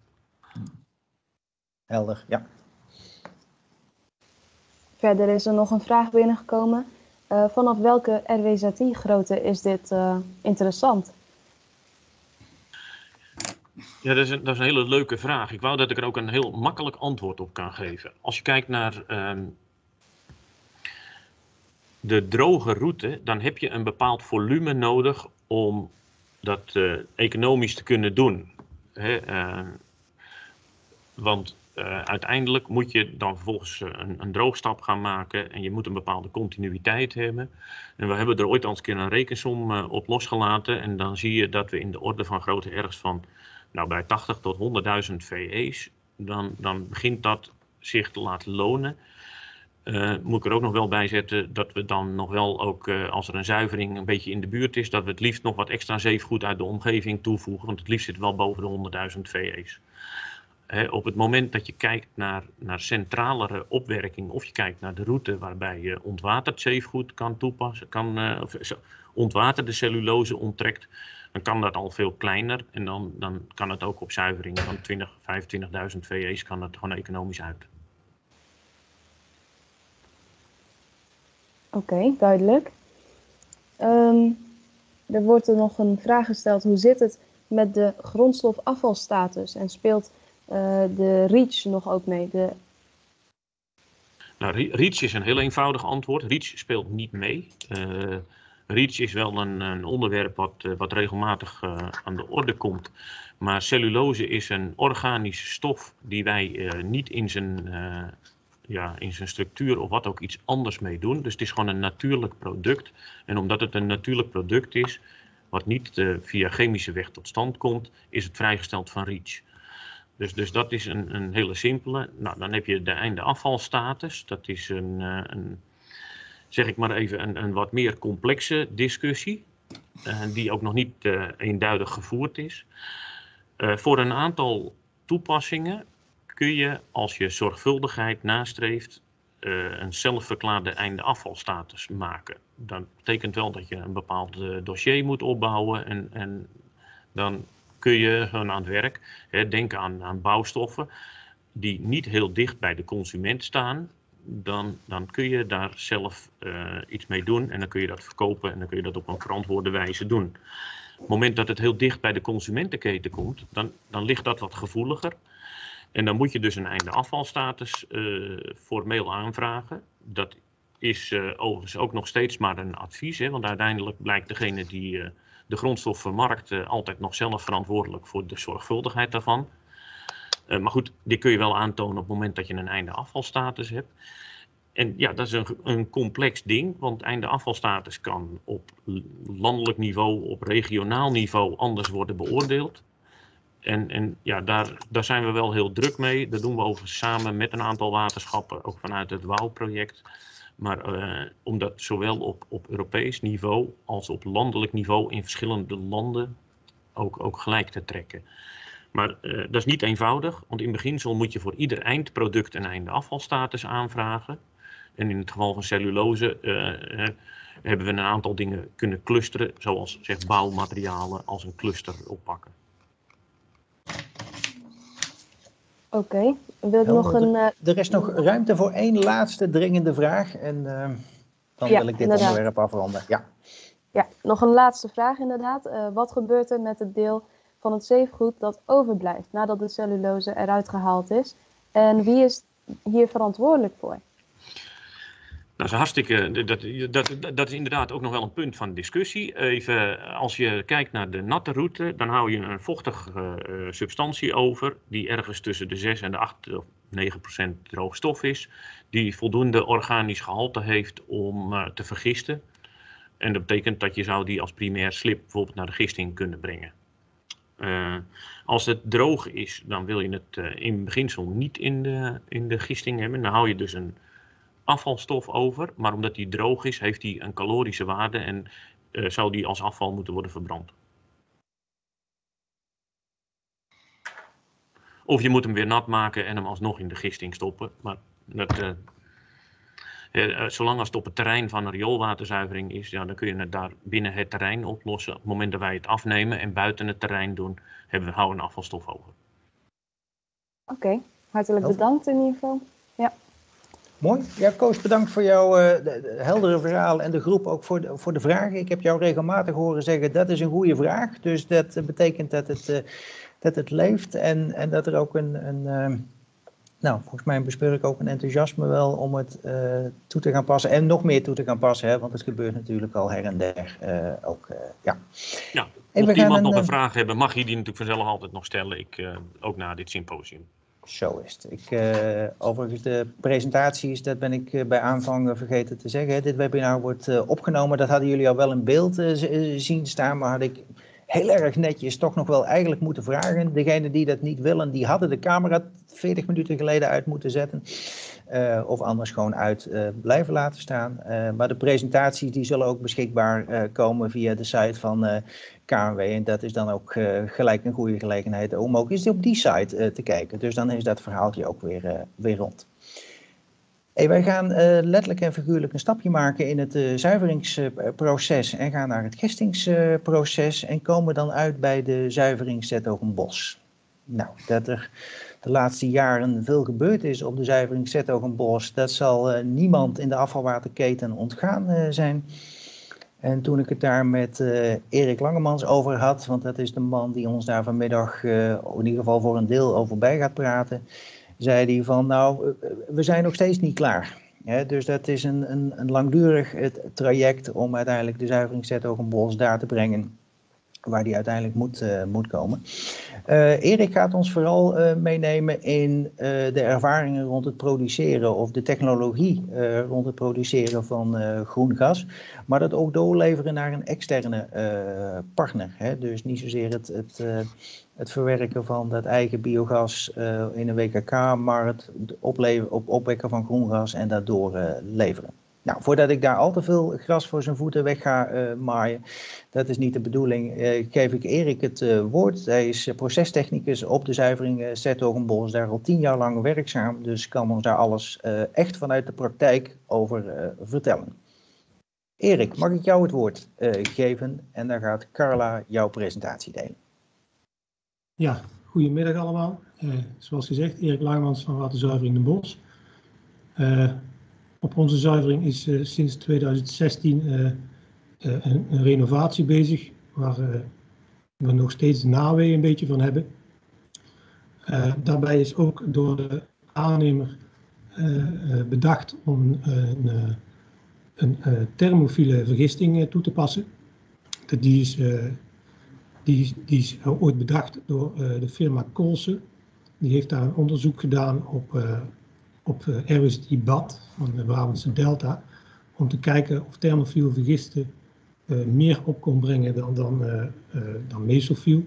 Helder, ja. Verder is er nog een vraag binnengekomen. Vanaf welke RWZI-grootte is dit interessant? Ja, dat is een hele leuke vraag. Ik wou dat ik er ook een heel makkelijk antwoord op kan geven. Als je kijkt naar de droge route, dan heb je een bepaald volume nodig om dat economisch te kunnen doen. Want uiteindelijk moet je dan vervolgens een droogstap gaan maken en je moet een bepaalde continuïteit hebben. En we hebben er ooit al eens een keer een rekensom op losgelaten en dan zie je dat we in de orde van grootte ergens van bij 80 tot 100.000 VE's, dan begint dat zich te laten lonen. Moet ik er ook nog wel bij zetten dat we dan nog wel ook, als er een zuivering een beetje in de buurt is, dat we het liefst nog wat extra zeefgoed uit de omgeving toevoegen, want het liefst zit wel boven de 100.000 VE's. Op het moment dat je kijkt naar centralere opwerking of je kijkt naar de route waarbij je ontwaterd zeefgoed kan toepassen, ontwaterde cellulose onttrekt, dan kan dat al veel kleiner en dan kan het ook op zuiveringen van 25.000 VE's kan het gewoon economisch uit. Oké, duidelijk. Er wordt er nog een vraag gesteld. Hoe zit het met de grondstofafvalstatus en speelt de REACH nog ook mee? REACH is een heel eenvoudig antwoord. REACH speelt niet mee. REACH is wel een onderwerp wat regelmatig aan de orde komt. Maar cellulose is een organische stof die wij niet in zijn structuur of wat ook iets anders mee doen. Dus het is gewoon een natuurlijk product. En omdat het een natuurlijk product is, wat niet via chemische weg tot stand komt, is het vrijgesteld van REACH. Dus dat is een hele simpele. Nou, dan heb je de einde-afvalstatus. Dat is zeg ik maar even, een wat meer complexe discussie. Die ook nog niet eenduidig gevoerd is. Voor een aantal toepassingen kun je, als je zorgvuldigheid nastreeft, een zelfverklaarde einde-afvalstatus maken. Dat betekent wel dat je een bepaald dossier moet opbouwen en dan kun je gewoon aan het werk. Denk aan bouwstoffen die niet heel dicht bij de consument staan. Dan kun je daar zelf iets mee doen en dan kun je dat verkopen en dan kun je dat op een verantwoorde wijze doen. Op het moment dat het heel dicht bij de consumentenketen komt, dan ligt dat wat gevoeliger. En dan moet je dus een einde-afvalstatus formeel aanvragen. Dat is overigens ook nog steeds maar een advies, want uiteindelijk blijkt degene die de grondstof vermarkt altijd nog zelf verantwoordelijk voor de zorgvuldigheid daarvan. Maar goed, die kun je wel aantonen op het moment dat je een einde-afvalstatus hebt. En ja, dat is een complex ding, want einde-afvalstatus kan op landelijk niveau, op regionaal niveau anders worden beoordeeld. En ja, daar zijn we wel heel druk mee. Dat doen we overigens samen met een aantal waterschappen, ook vanuit het WOW-project. Maar om dat zowel op Europees niveau als op landelijk niveau in verschillende landen ook gelijk te trekken. Maar dat is niet eenvoudig, want in beginsel moet je voor ieder eindproduct een einde-afvalstatus aanvragen. En in het geval van cellulose hebben we een aantal dingen kunnen clusteren, zoals bouwmaterialen als een cluster oppakken. Oké, wil ik nog een... Er is nog ruimte voor één laatste dringende vraag en dan wil ik dit onderwerp afronden. Ja, nog een laatste vraag inderdaad. Wat gebeurt er met het deel van het zeefgoed dat overblijft nadat de cellulose eruit gehaald is? En wie is hier verantwoordelijk voor? Nou, zo hartstikke, dat is inderdaad ook nog wel een punt van discussie. Even, als je kijkt naar de natte route, dan hou je een vochtige substantie over, die ergens tussen de 6 en de 8 of 9% droogstof is, die voldoende organisch gehalte heeft om te vergisten. En dat betekent dat je zou die als primair slip bijvoorbeeld naar de gisting kunnen brengen. Als het droog is, dan wil je het in beginsel niet in de gisting hebben. Dan hou je dus een afvalstof over, maar omdat die droog is, heeft die een calorische waarde en zou die als afval moeten worden verbrand. Of je moet hem weer nat maken en hem alsnog in de gisting stoppen. Maar zolang als het op het terrein van een rioolwaterzuivering is, ja, dan kun je het daar binnen het terrein oplossen. Op het moment dat wij het afnemen en buiten het terrein doen, houden we een afvalstof over. Oké, hartelijk bedankt in ieder geval. Ja. Mooi. Ja, Koos, bedankt voor jouw heldere verhaal en de groep ook voor de vragen. Ik heb jou regelmatig horen zeggen, dat is een goede vraag. Dus dat betekent dat het leeft en dat er ook nou, volgens mij bespeur ik ook een enthousiasme wel om het toe te gaan passen en nog meer toe te gaan passen, hè, want het gebeurt natuurlijk al her en der ook. Ja, mocht iemand nog een vraag hebben, mag je die natuurlijk vanzelf altijd nog stellen, ook na dit symposium. Zo is het. Overigens de presentaties, dat ben ik bij aanvang vergeten te zeggen. Dit webinar wordt opgenomen. Dat hadden jullie al wel in beeld zien staan, maar had ik heel erg netjes toch nog wel eigenlijk moeten vragen. Degenen die dat niet willen, die hadden de camera 40 minuten geleden uit moeten zetten. Of anders gewoon uit blijven laten staan. Maar de presentaties die zullen ook beschikbaar komen via de site van KNW. En dat is dan ook gelijk een goede gelegenheid om ook eens op die site te kijken. Dus dan is dat verhaaltje ook weer rond. Hey, wij gaan letterlijk en figuurlijk een stapje maken in het zuiveringsproces en gaan naar het gistingsproces en komen dan uit bij de zuivering 's-Hertogenbosch. Nou, dat er de laatste jaren veel gebeurd is op de zuivering 's-Hertogenbosch, dat zal niemand in de afvalwaterketen ontgaan zijn. En toen ik het daar met Erik Langemans over had, want dat is de man die ons daar vanmiddag in ieder geval voor een deel over bij gaat praten, zei hij van nou, we zijn nog steeds niet klaar. Dus dat is een langdurig traject om uiteindelijk de zuivering 's-Hertogenbosch daar te brengen waar die uiteindelijk moet komen. Erik gaat ons vooral meenemen in de ervaringen rond het produceren of de technologie rond het produceren van groen gas, maar dat ook doorleveren naar een externe partner. Dus niet zozeer het verwerken van dat eigen biogas in een WKK, maar het opwekken van groen gas en dat doorleveren. Nou, voordat ik daar al te veel gras voor zijn voeten weg ga maaien, dat is niet de bedoeling, geef ik Erik het woord. Hij is procestechnicus op de zuivering 's-Hertogenbosch, daar al 10 jaar lang werkzaam, dus kan ons daar alles echt vanuit de praktijk over vertellen. Erik, mag ik jou het woord geven en dan gaat Carla jouw presentatie delen. Ja, goedemiddag allemaal. Zoals gezegd, Erik Langemans van Waterzuivering Den Bosch. Op onze zuivering is sinds 2016 een renovatie bezig, waar we nog steeds de naweeën een beetje van hebben. Daarbij is ook door de aannemer bedacht om een thermofiele vergisting toe te passen. Die is ooit bedacht door de firma Colse. Die heeft daar een onderzoek gedaan op RWSD Bad van de Brabantse Delta, om te kijken of thermofiel vergisten meer op kon brengen dan mesofiel.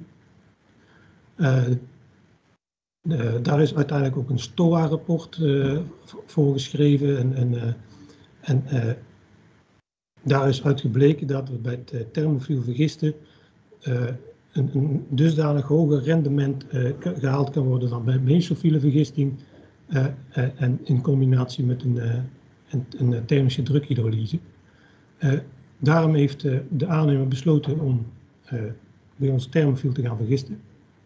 Daar is uiteindelijk ook een STOA-rapport voor geschreven en daar is uitgebleken dat er bij het thermofiel vergisten een dusdanig hoger rendement gehaald kan worden dan bij mesofiele vergisting en in combinatie met een thermische drukhydrolyse. Daarom heeft de aannemer besloten om bij ons thermofiel te gaan vergisten.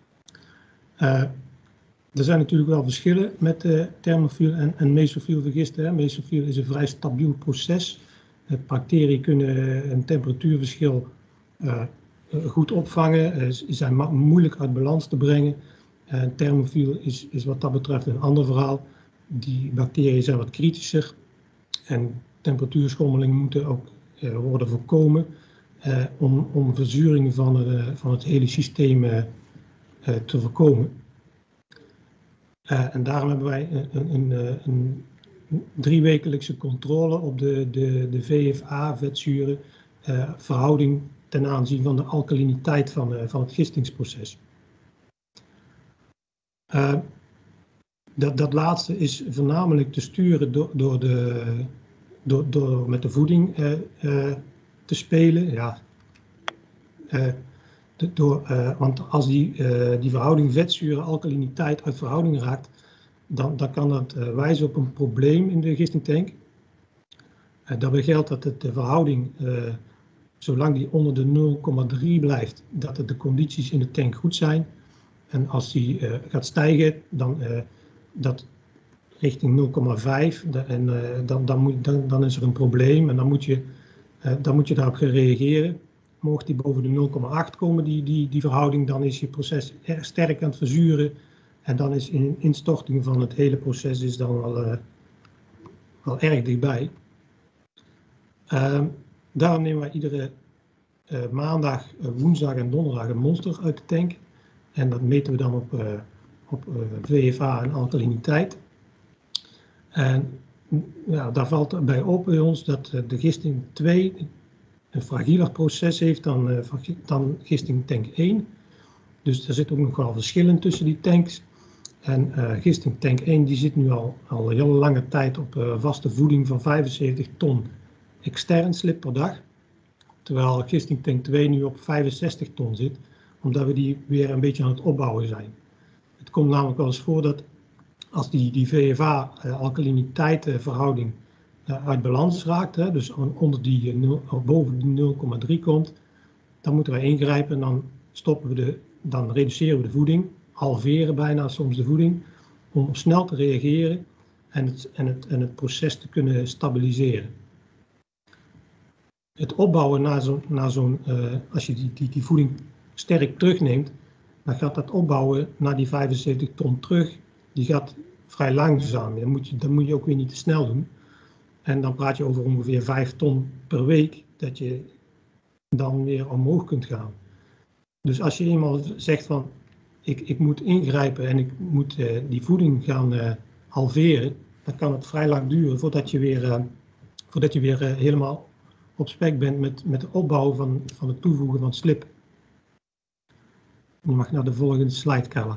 Er zijn natuurlijk wel verschillen met thermofiel en mesofiel vergisten. Mesofiel is een vrij stabiel proces. Bacteriën kunnen een temperatuurverschil goed opvangen, zijn moeilijk uit balans te brengen. Thermofiel is wat dat betreft een ander verhaal. Die bacteriën zijn wat kritischer en temperatuurschommelingen moeten ook worden voorkomen om verzuring van het hele systeem te voorkomen. En daarom hebben wij een 3-wekelijkse controle op de VFA, vetzuren, verhouding ten aanzien van de alkaliniteit van het gistingsproces. Dat laatste is voornamelijk te sturen door met de voeding te spelen. Ja. Want als die verhouding vetzuren-alkaliniteit uit verhouding raakt, dan kan dat wijzen op een probleem in de gistingtank. Daarbij geldt dat de verhouding, zolang die onder de 0,3 blijft, dat de condities in de tank goed zijn. En als die gaat stijgen, dat richting 0,5, dan is er een probleem en dan moet je daarop gaan reageren. Mocht die boven de 0,8 komen, die verhouding, dan is je proces sterk aan het verzuren. En dan is instorting van het hele proces is dan wel erg dichtbij. Daarom nemen wij iedere maandag, woensdag en donderdag een monster uit de tank. En dat meten we dan op VFA en alkaliniteit. En ja, daar valt bij op bij ons dat de gisting 2 een fragieler proces heeft dan gisting tank 1. Dus er zit ook nog wel verschillen tussen die tanks. En gisting tank 1 die zit nu al een hele lange tijd op vaste voeding van 75 ton extern slip per dag. Terwijl gisting tank 2 nu op 65 ton zit, omdat we die weer een beetje aan het opbouwen zijn. Het komt namelijk wel eens voor dat als die VFA-alkaliniteit verhouding uit balans raakt, dus onder boven die 0,3 komt, dan moeten we ingrijpen en dan reduceren we de voeding, halveren bijna soms de voeding, om snel te reageren en het proces te kunnen stabiliseren. Het opbouwen als je die voeding sterk terugneemt, dan gaat dat opbouwen naar die 75 ton terug, die gaat vrij langzaam. Dat moet je ook weer niet te snel doen. En dan praat je over ongeveer 5 ton per week dat je dan weer omhoog kunt gaan. Dus als je eenmaal zegt van ik moet ingrijpen en ik moet die voeding gaan halveren, dan kan het vrij lang duren voordat je weer helemaal op spek bent met de opbouw van het toevoegen van slip. Je mag naar de volgende slide, Carla.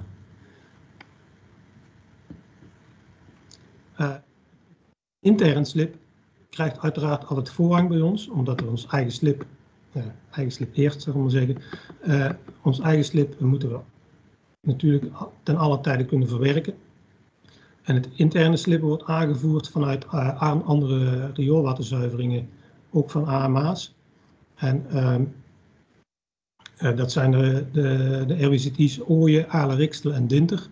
Intern slip krijgt uiteraard altijd voorrang bij ons, omdat we ons eigen slip eerst, zeg maar zeggen. Ons eigen slip moeten we natuurlijk ten alle tijde kunnen verwerken. En het interne slip wordt aangevoerd vanuit andere rioolwaterzuiveringen, ook van AMA's. En dat zijn de RWZI's Ooyen, Aale, Rixtel en Dinter.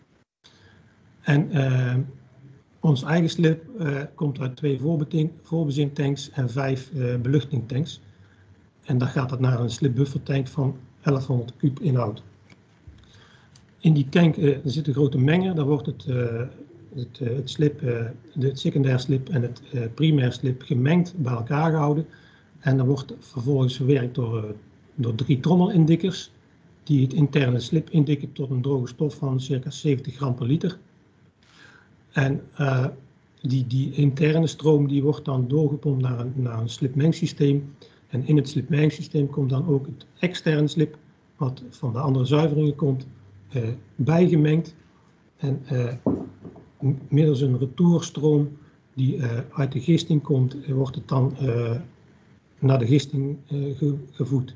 En ons eigen slip komt uit 2 voorbezinktanks en 5 beluchtingtanks. En dan gaat het naar een slipbuffertank van 1100 kub inhoud. In die tank zit een grote menger, daar wordt het secundair slip en het primair slip gemengd bij elkaar gehouden. En dan wordt vervolgens verwerkt door 3 trommelindikkers die het interne slip indikken tot een droge stof van circa 70 gram per liter. En die interne stroom die wordt dan doorgepompt naar een slipmengsysteem. En in het slipmengsysteem komt dan ook het externe slip, wat van de andere zuiveringen komt, bijgemengd. En middels een retourstroom die uit de gisting komt, wordt het dan naar de gisting gevoed.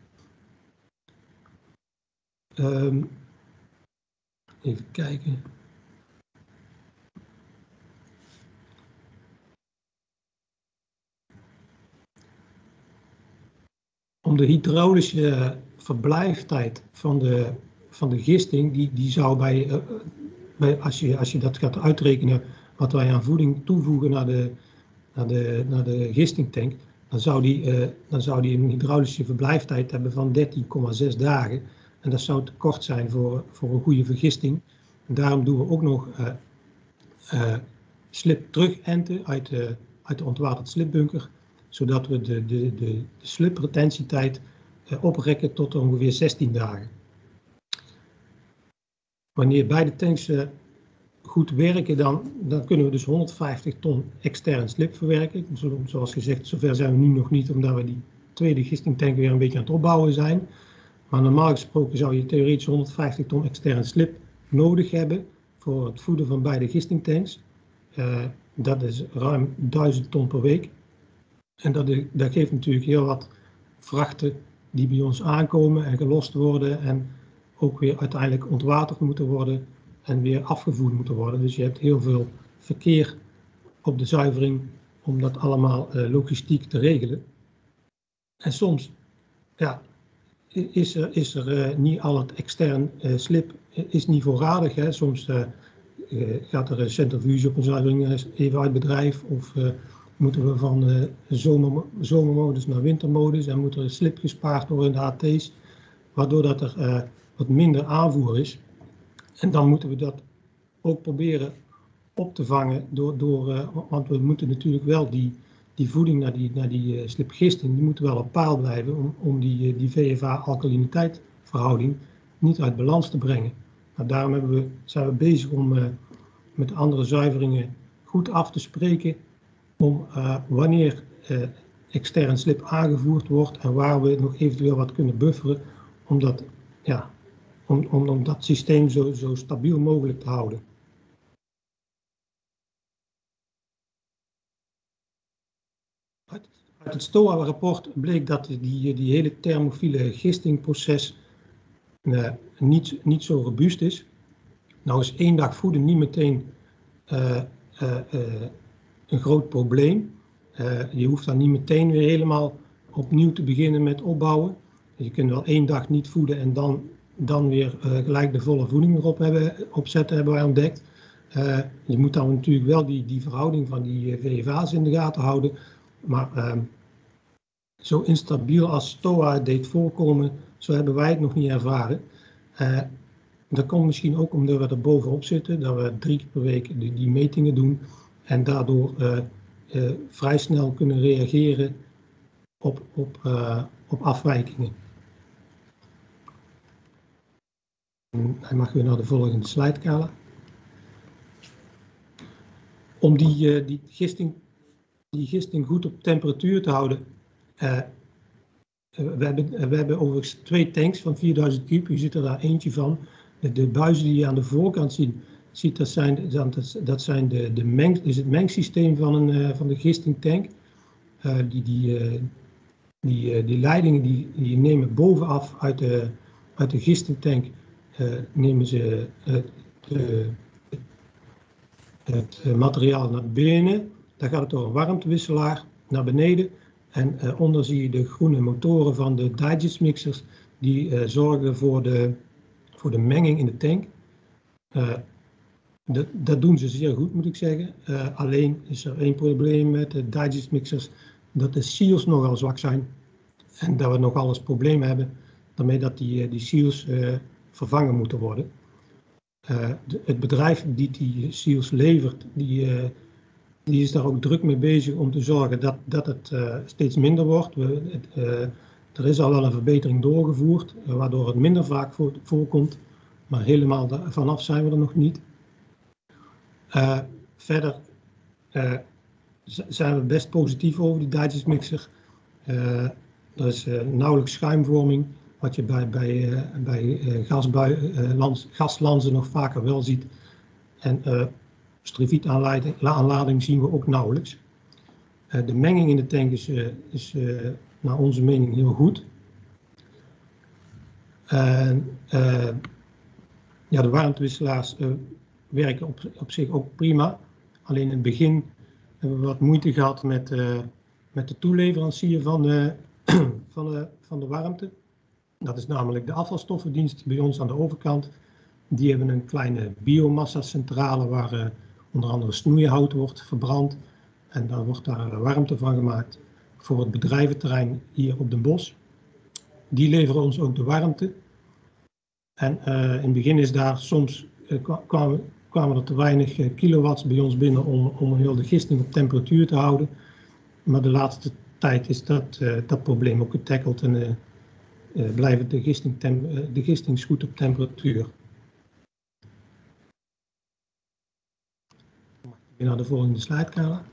Even kijken. Om de hydraulische verblijftijd van de gisting, die zou als je dat gaat uitrekenen wat wij aan voeding toevoegen naar de gistingtank, dan zou die een hydraulische verblijftijd hebben van 13,6 dagen. En dat zou te kort zijn voor een goede vergisting. En daarom doen we ook nog slip terugenten uit de ontwaterd slipbunker, zodat we de slipretentietijd oprekken tot ongeveer 16 dagen. Wanneer beide tanks goed werken, dan kunnen we dus 150 ton extern slip verwerken. Zoals gezegd, zover zijn we nu nog niet, omdat we die tweede gistingtank weer een beetje aan het opbouwen zijn. Maar normaal gesproken zou je theoretisch 150 ton extern slip nodig hebben voor het voeden van beide gistingtanks. Dat is ruim 1000 ton per week. En dat geeft natuurlijk heel wat vrachten die bij ons aankomen en gelost worden en ook weer uiteindelijk ontwaterd moeten worden en weer afgevoerd moeten worden. Dus je hebt heel veel verkeer op de zuivering om dat allemaal logistiek te regelen. En soms is er niet al het extern slip is niet voorradig. Hè. Soms gaat er een centrifuge op een zuivering even uit bedrijf of moeten we van zomermodus naar wintermodus en moet er slip gespaard worden in de AT's, waardoor dat er wat minder aanvoer is. En dan moeten we dat ook proberen op te vangen want we moeten natuurlijk wel die voeding naar die slipgisting, die moet wel op paal blijven om die VFA-alkaliniteit verhouding niet uit balans te brengen. Nou, daarom zijn we bezig om met de andere zuiveringen goed af te spreken om wanneer extern slib aangevoerd wordt en waar we nog eventueel wat kunnen bufferen om dat systeem zo stabiel mogelijk te houden. Uit het STOA-rapport bleek dat die hele thermofiele gistingproces niet zo robuust is. Nou is 1 dag voeden niet meteen een groot probleem. Je hoeft dan niet meteen weer helemaal opnieuw te beginnen met opbouwen. Je kunt wel 1 dag niet voeden en dan weer gelijk de volle voeding erop opzetten, hebben wij ontdekt. Je moet dan natuurlijk wel die verhouding van die VFA's in de gaten houden. Maar zo instabiel als STOA deed voorkomen, zo hebben wij het nog niet ervaren. Dat komt misschien ook omdat we er bovenop zitten, dat we 3 keer per week die metingen doen en daardoor vrij snel kunnen reageren op afwijkingen. Hij mag weer naar de volgende slide, Carla. Om die gisting goed op temperatuur te houden. We hebben overigens 2 tanks van 4000 kub. U ziet er daar eentje van. De buizen die je aan de voorkant ziet, dat zijn is het mengsysteem van de gistingtank. Die leidingen die nemen bovenaf uit de gistingtank nemen ze het materiaal naar binnen. Dan gaat het door een warmtewisselaar naar beneden. En onder zie je de groene motoren van de digestmixers die zorgen voor de menging in de tank. Dat doen ze zeer goed, moet ik zeggen. Alleen is er 1 probleem met de digestmixers, dat de seals nogal zwak zijn. En dat we nogal eens probleem hebben daarmee dat die seals vervangen moeten worden. Het bedrijf die seals levert, die is daar ook druk mee bezig om te zorgen dat het steeds minder wordt. Er is al wel een verbetering doorgevoerd, waardoor het minder vaak voorkomt. Maar helemaal vanaf zijn we er nog niet. Verder zijn we best positief over die digestmixer. Er is nauwelijks schuimvorming, wat je bij gaslanzen nog vaker wel ziet. En strivietaanlading zien we ook nauwelijks. De menging in de tank is naar onze mening heel goed. De warmtewisselaars werken op zich ook prima. Alleen in het begin hebben we wat moeite gehad met de toeleverancier van de warmte. Dat is namelijk de afvalstoffendienst bij ons aan de overkant. Die hebben een kleine biomassa-centrale waar onder andere snoeihout wordt verbrand. En daar wordt warmte van gemaakt voor het bedrijventerrein hier op Den Bosch. Die leveren ons ook de warmte. En in het begin is daar soms kwamen er te weinig kilowatts bij ons binnen om heel de gisting op temperatuur te houden. Maar de laatste tijd is dat probleem ook getackeld en blijven de gistings goed op temperatuur. Weer naar de volgende slide, Carla.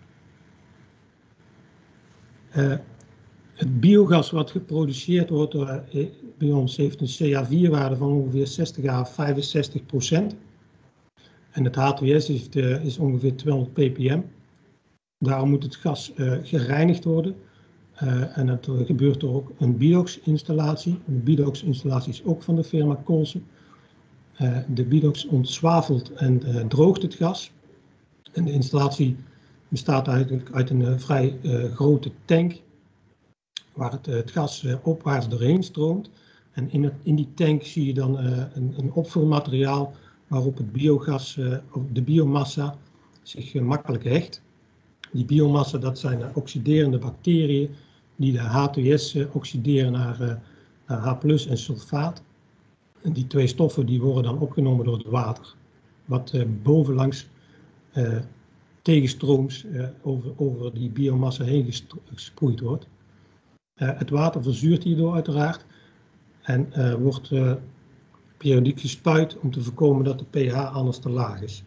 Het biogas wat geproduceerd wordt bij ons heeft een CA4-waarde van ongeveer 60 à 65%. En het H2S is ongeveer 200 ppm. Daarom moet het gas gereinigd worden. En dat gebeurt door ook een Bidox-installatie. De Bidox-installatie is ook van de firma Colson. De Bidox ontzwavelt en droogt het gas. En de installatie bestaat eigenlijk uit een vrij grote tank, waar het gas opwaarts doorheen stroomt. En in die tank zie je dan een opvulmateriaal waarop het biogas, of de biomassa zich makkelijk hecht. Die biomassa, dat zijn oxiderende bacteriën die de H2S oxideren naar H+ en sulfaat. En die 2 stoffen die worden dan opgenomen door het water, wat bovenlangs tegenstrooms over die biomassa heen gesproeid wordt. Het water verzuurt hierdoor uiteraard en wordt periodiek gespuit om te voorkomen dat de pH anders te laag is.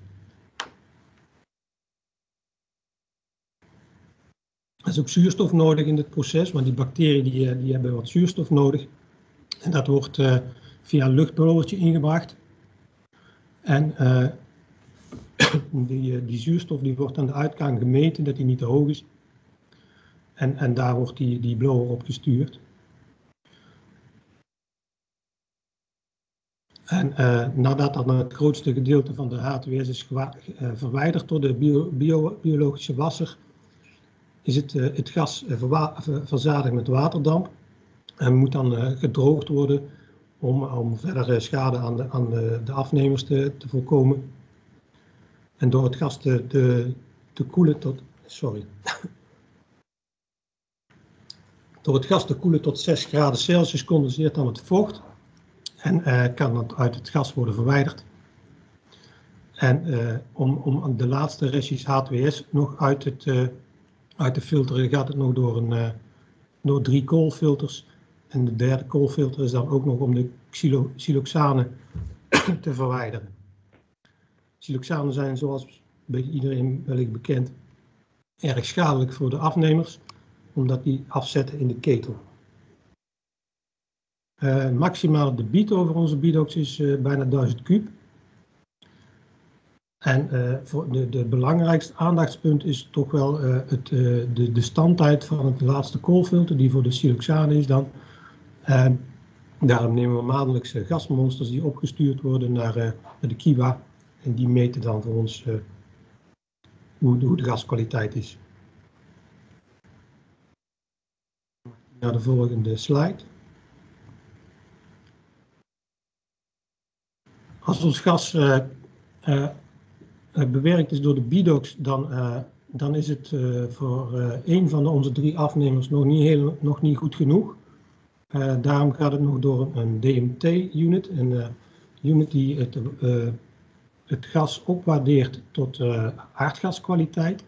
Er is ook zuurstof nodig in dit proces, want die bacteriën die hebben wat zuurstof nodig. En dat wordt via een luchtblowertje ingebracht. En die zuurstof die wordt aan de uitgang gemeten, dat die niet te hoog is. En daar wordt die blower op gestuurd. En nadat dan het grootste gedeelte van de H2S is verwijderd door de biologische wasser, is het gas verzadigd met waterdamp en moet dan gedroogd worden om verdere schade aan de afnemers te voorkomen. En door het gas te koelen tot, door het gas te koelen tot 6 graden Celsius condenseert dan het vocht en kan dat uit het gas worden verwijderd. En om de laatste restjes H2S nog uit te filteren gaat het nog door 3 koolfilters. En de derde koolfilter is dan ook nog om de siloxanen te verwijderen. Siloxanen zijn, zoals bij iedereen wellicht bekend, erg schadelijk voor de afnemers, omdat die afzetten in de ketel. Maximale debiet over onze bidox is bijna 1000 kub. En voor de belangrijkste aandachtspunt is toch wel de standtijd van het laatste koolfilter, die voor de siloxanen is dan. Daarom nemen we maandelijks gasmonsters die opgestuurd worden naar de Kiwa. En die meten dan voor ons hoe de gaskwaliteit is. Naar de volgende slide. Als ons gas bewerkt is door de bidox, dan is het voor een van onze 3 afnemers nog niet goed genoeg. Daarom gaat het nog door een DMT-unit, een unit die het gas opwaardeert tot aardgaskwaliteit.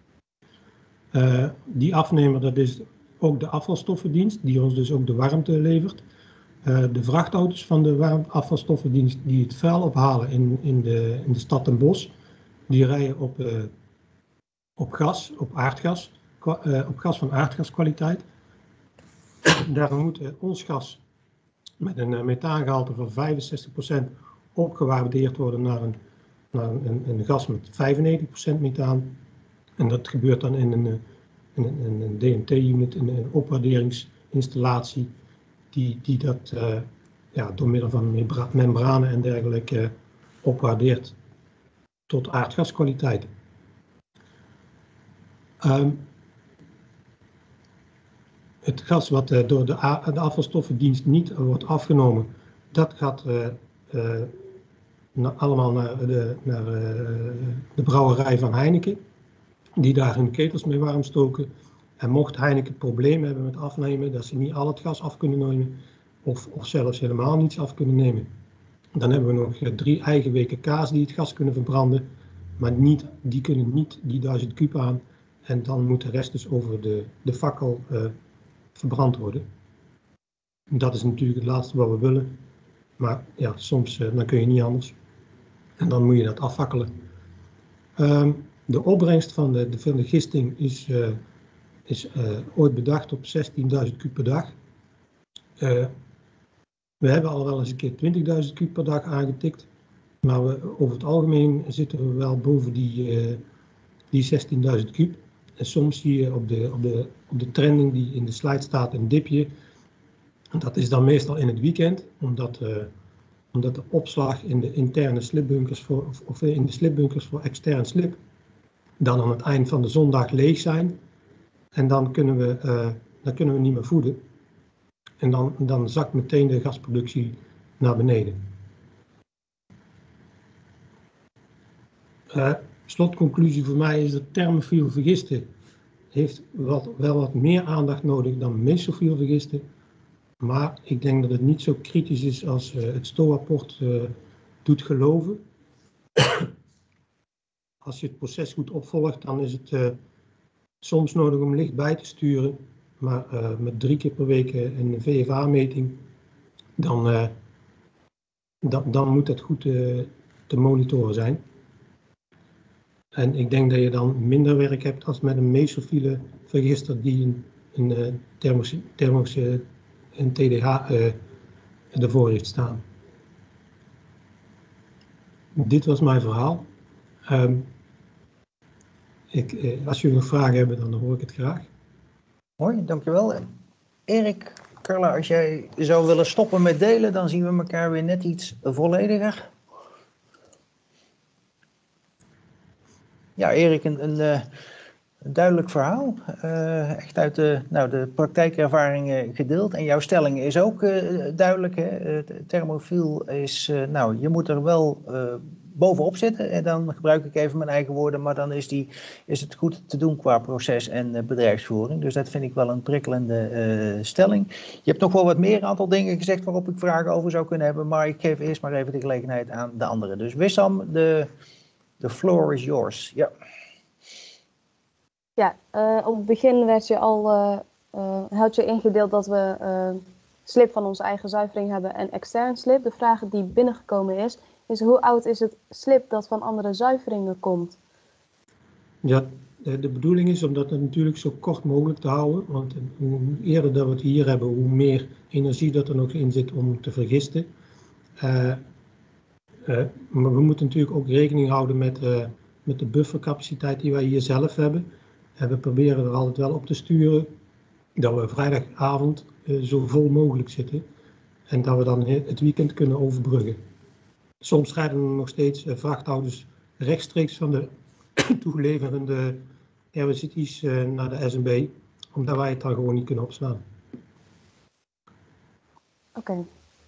Die afnemer, dat is ook de afvalstoffendienst, die ons dus ook de warmte levert. De vrachtauto's van de afvalstoffendienst die het vuil ophalen in de stad Den Bosch, die rijden op gas van aardgaskwaliteit. Daarom moet ons gas met een methaangehalte van 65% opgewaardeerd worden naar een gas met 95% methaan. En dat gebeurt dan in een DMT-unit, een opwaarderingsinstallatie, die dat door middel van membranen en dergelijke opwaardeert tot aardgaskwaliteit. Het gas wat door de afvalstoffendienst niet wordt afgenomen, dat gaat allemaal naar de brouwerij van Heineken, die daar hun ketels mee warm stoken. En mocht Heineken problemen hebben met afnemen, dat ze niet al het gas af kunnen nemen, of zelfs helemaal niets af kunnen nemen, dan hebben we nog 3 eigen WKK's die het gas kunnen verbranden, maar die kunnen niet die 1000 kub aan. En dan moet de rest dus over de fakkel verbrand worden. Dat is natuurlijk het laatste wat we willen. Maar ja, soms dan kun je niet anders. En dan moet je dat afvakkelen. De opbrengst van de gisting is ooit bedacht op 16.000 kub per dag. We hebben al wel eens een keer 20.000 kub per dag aangetikt. Maar over het algemeen zitten we wel boven die 16.000 kub. En soms zie je op de trending die in de slide staat een dipje. Dat is dan meestal in het weekend, omdat de opslag in de interne slipbunkers of in de slipbunkers voor extern slip dan aan het eind van de zondag leeg zijn. En dan kunnen we niet meer voeden. En dan zakt meteen de gasproductie naar beneden. Slotconclusie voor mij is dat thermofiel vergisten heeft wel wat meer aandacht nodig dan mesofiel vergisten. Maar ik denk dat het niet zo kritisch is als het STO-rapport doet geloven. Als je het proces goed opvolgt, dan is het soms nodig om licht bij te sturen. Maar met 3 keer per week een VFA-meting, dan dan moet het goed te monitoren zijn. En ik denk dat je dan minder werk hebt als met een mesofiele vergister die een TDH ervoor heeft staan. Dit was mijn verhaal. Als jullie nog vragen hebben, dan hoor ik het graag. Mooi, dankjewel. Erik, Carla, als jij zou willen stoppen met delen, dan zien we elkaar weer net iets vollediger. Ja, Erik, een duidelijk verhaal. Echt uit de praktijkervaringen gedeeld. En jouw stelling is ook duidelijk. Hè? Thermofiel is, je moet er wel bovenop zitten. En dan gebruik ik even mijn eigen woorden, maar dan is het goed te doen qua proces en bedrijfsvoering. Dus dat vind ik wel een prikkelende stelling. Je hebt nog wel wat meer aantal dingen gezegd waarop ik vragen over zou kunnen hebben. Maar ik geef eerst maar even de gelegenheid aan de anderen. Dus Wissam, the floor is yours. Ja. Ja, op het begin werd je had je ingedeeld dat we slib van onze eigen zuivering hebben en extern slib. De vraag die binnengekomen is hoe oud is het slib dat van andere zuiveringen komt? Ja, de bedoeling is om dat natuurlijk zo kort mogelijk te houden. Want hoe eerder dat we het hier hebben, hoe meer energie dat er nog in zit om te vergisten. Maar we moeten natuurlijk ook rekening houden met de buffercapaciteit die wij hier zelf hebben. En we proberen er altijd wel op te sturen dat we vrijdagavond zo vol mogelijk zitten. En dat we dan het weekend kunnen overbruggen. Soms rijden er nog steeds vrachthouders rechtstreeks van de toeleverende RWCT's naar de SNB. Omdat wij het dan gewoon niet kunnen opslaan. Oké.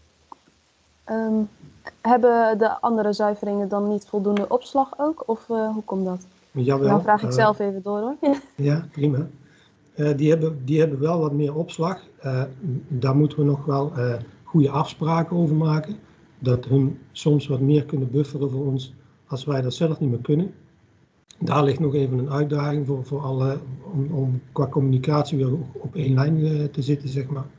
Hebben de andere zuiveringen dan niet voldoende opslag ook? Of hoe komt dat? Jawel, dan vraag ik zelf even door hoor. Ja, prima. Die hebben wel wat meer opslag. Daar moeten we nog wel goede afspraken over maken. Dat hun soms wat meer kunnen bufferen voor ons als wij dat zelf niet meer kunnen. Daar ligt nog even een uitdaging voor alle, om qua communicatie weer op één lijn te zitten, zeg maar.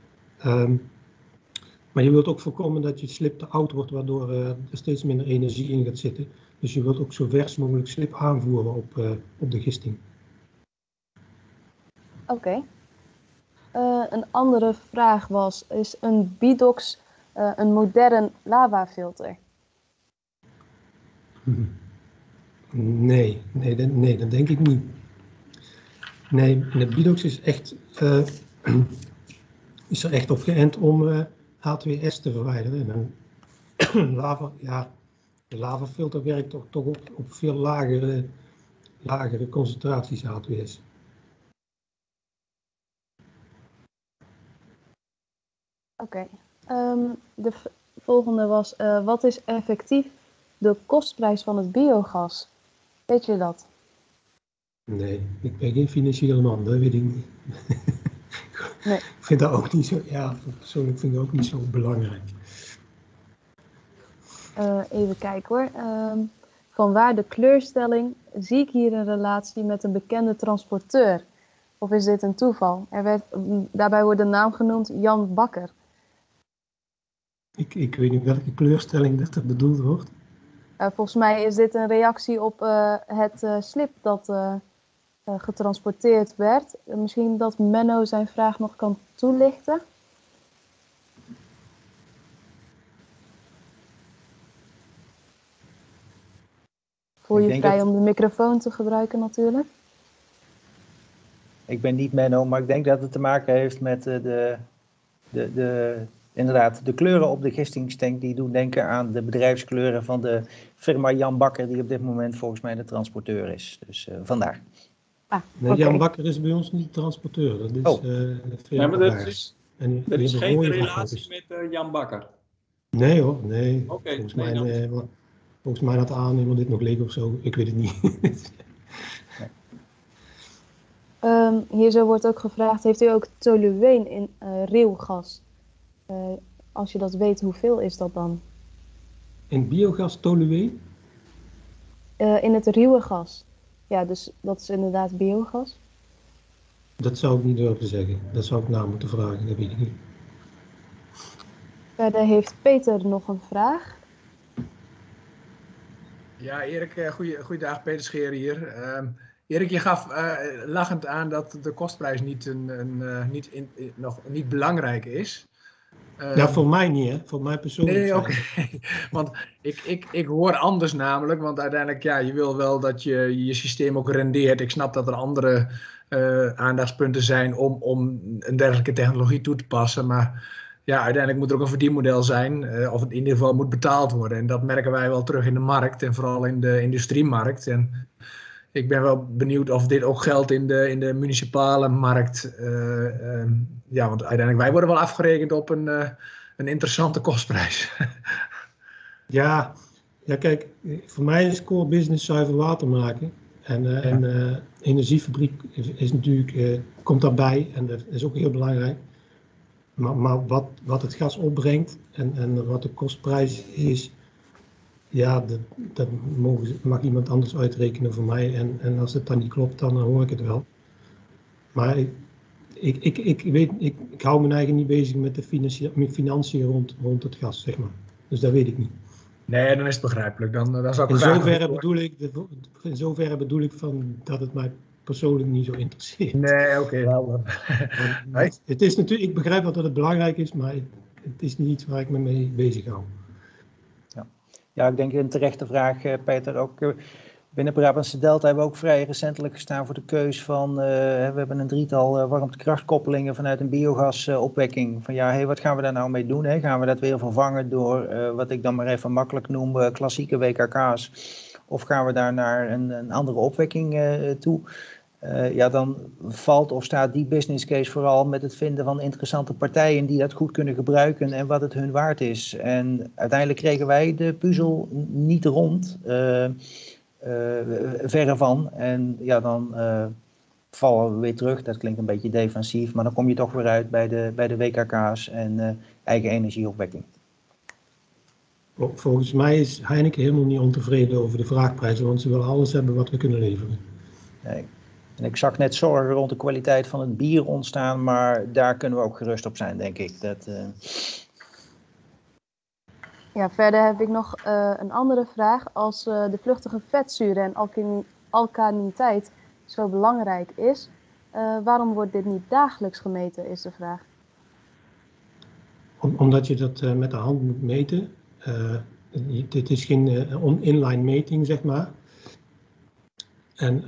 Maar je wilt ook voorkomen dat je slib te oud wordt, waardoor er steeds minder energie in gaat zitten. Dus je wilt ook zo vers mogelijk slib aanvoeren op de gisting. Oké. Een andere vraag is een Bidox een modern lavafilter? Nee, dat denk ik niet. Nee, de Bidox is er echt op geënt om H2S te verwijderen. En de lavafilter werkt toch op veel lagere concentraties H2S. Oké. De volgende was, wat is effectief de kostprijs van het biogas? Weet je dat? Nee, ik ben geen financiële man, dat weet ik niet. Nee. Ik vind dat ook niet zo, persoonlijk vind ik dat ook niet zo belangrijk. Even kijken hoor. Vanwaar de kleurstelling? Zie ik hier een relatie met een bekende transporteur? Of is dit een toeval? Daarbij wordt de naam genoemd Jan Bakker. Ik weet niet welke kleurstelling dat er bedoeld wordt. Volgens mij is dit een reactie op het slib dat getransporteerd werd. Misschien dat Menno zijn vraag nog kan toelichten. Voel je vrij om de microfoon te gebruiken natuurlijk. Ik ben niet Menno, maar ik denk dat het te maken heeft met inderdaad, de kleuren op de gistingstank die doen denken aan de bedrijfskleuren van de firma Jan Bakker, die op dit moment volgens mij de transporteur is. Dus vandaar. Nee, Jan Bakker is bij ons niet transporteur. Dat is nee, maar dat is geen relatie met Jan Bakker. Nee hoor, nee. Okay, volgens mij had de aannemer dit nog liggen of zo. Ik weet het niet. Hier zo wordt ook gevraagd, heeft u ook tolueen in rieuwgas? Als je dat weet, hoeveel is dat dan? In biogas tolueen? In het ruwe gas. Ja, dus dat is inderdaad biogas. Dat zou ik niet durven zeggen. Dat zou ik na moeten vragen, dat weet ik niet. Verder heeft Peter nog een vraag. Ja, Erik, goeiedag, Peter Scheer hier. Erik, je gaf lachend aan dat de kostprijs nog niet belangrijk is. Ja, voor mij niet, hè? Voor mij persoonlijk. Nee, oké. Want ik hoor anders namelijk, want uiteindelijk, ja, je wil wel dat je systeem ook rendeert. Ik snap dat er andere aandachtspunten zijn om een dergelijke technologie toe te passen, maar ja, uiteindelijk moet er ook een verdienmodel zijn, of het in ieder geval moet betaald worden. En dat merken wij wel terug in de markt en vooral in de industriemarkt. En ik ben wel benieuwd of dit ook geldt in de municipale markt. Ja, want uiteindelijk, wij worden wel afgerekend op een interessante kostprijs. Ja, kijk, voor mij is core business zuiver water maken. En energiefabriek is natuurlijk, komt daarbij en dat is ook heel belangrijk. Maar wat het gas opbrengt en wat de kostprijs is, ja, dat mag iemand anders uitrekenen voor mij. En als het dan niet klopt, dan hoor ik het wel. Maar ik hou mijn eigen niet bezig met de financiën rond het gas, zeg maar. Dus dat weet ik niet. Nee, dan is het begrijpelijk. Dan zou ik in zoverre bedoel ik van dat het mij persoonlijk niet zo interesseert. Nee, oké, helder. Het is natuurlijk, ik begrijp wel dat het belangrijk is, maar het is niet iets waar ik me mee bezig hou. Ja, ik denk een terechte vraag, Peter. Ook binnen Brabantse Delta hebben we ook vrij recentelijk gestaan voor de keus van, we hebben een drietal warmtekrachtkoppelingen vanuit een biogasopwekking. Van ja, hey, wat gaan we daar nou mee doen? Hè? Gaan we dat weer vervangen door wat ik dan maar even makkelijk noem klassieke WKK's? Of gaan we daar naar een andere opwekking toe? Ja, dan valt of staat die business case vooral met het vinden van interessante partijen die dat goed kunnen gebruiken en wat het hun waard is. En uiteindelijk kregen wij de puzzel niet rond, verre van. En ja, dan vallen we weer terug. Dat klinkt een beetje defensief, maar dan kom je toch weer uit bij de WKK's en eigen energieopwekking. Volgens mij is Heineken helemaal niet ontevreden over de vraagprijzen, want ze willen alles hebben wat we kunnen leveren. Nee. En ik zag net zorgen rond de kwaliteit van het bier ontstaan, maar daar kunnen we ook gerust op zijn, denk ik. Ja, verder heb ik nog een andere vraag. Als de vluchtige vetzuren en alkaliniteit zo belangrijk is, waarom wordt dit niet dagelijks gemeten, is de vraag. Omdat je dat met de hand moet meten. Dit is geen inline meting, zeg maar. En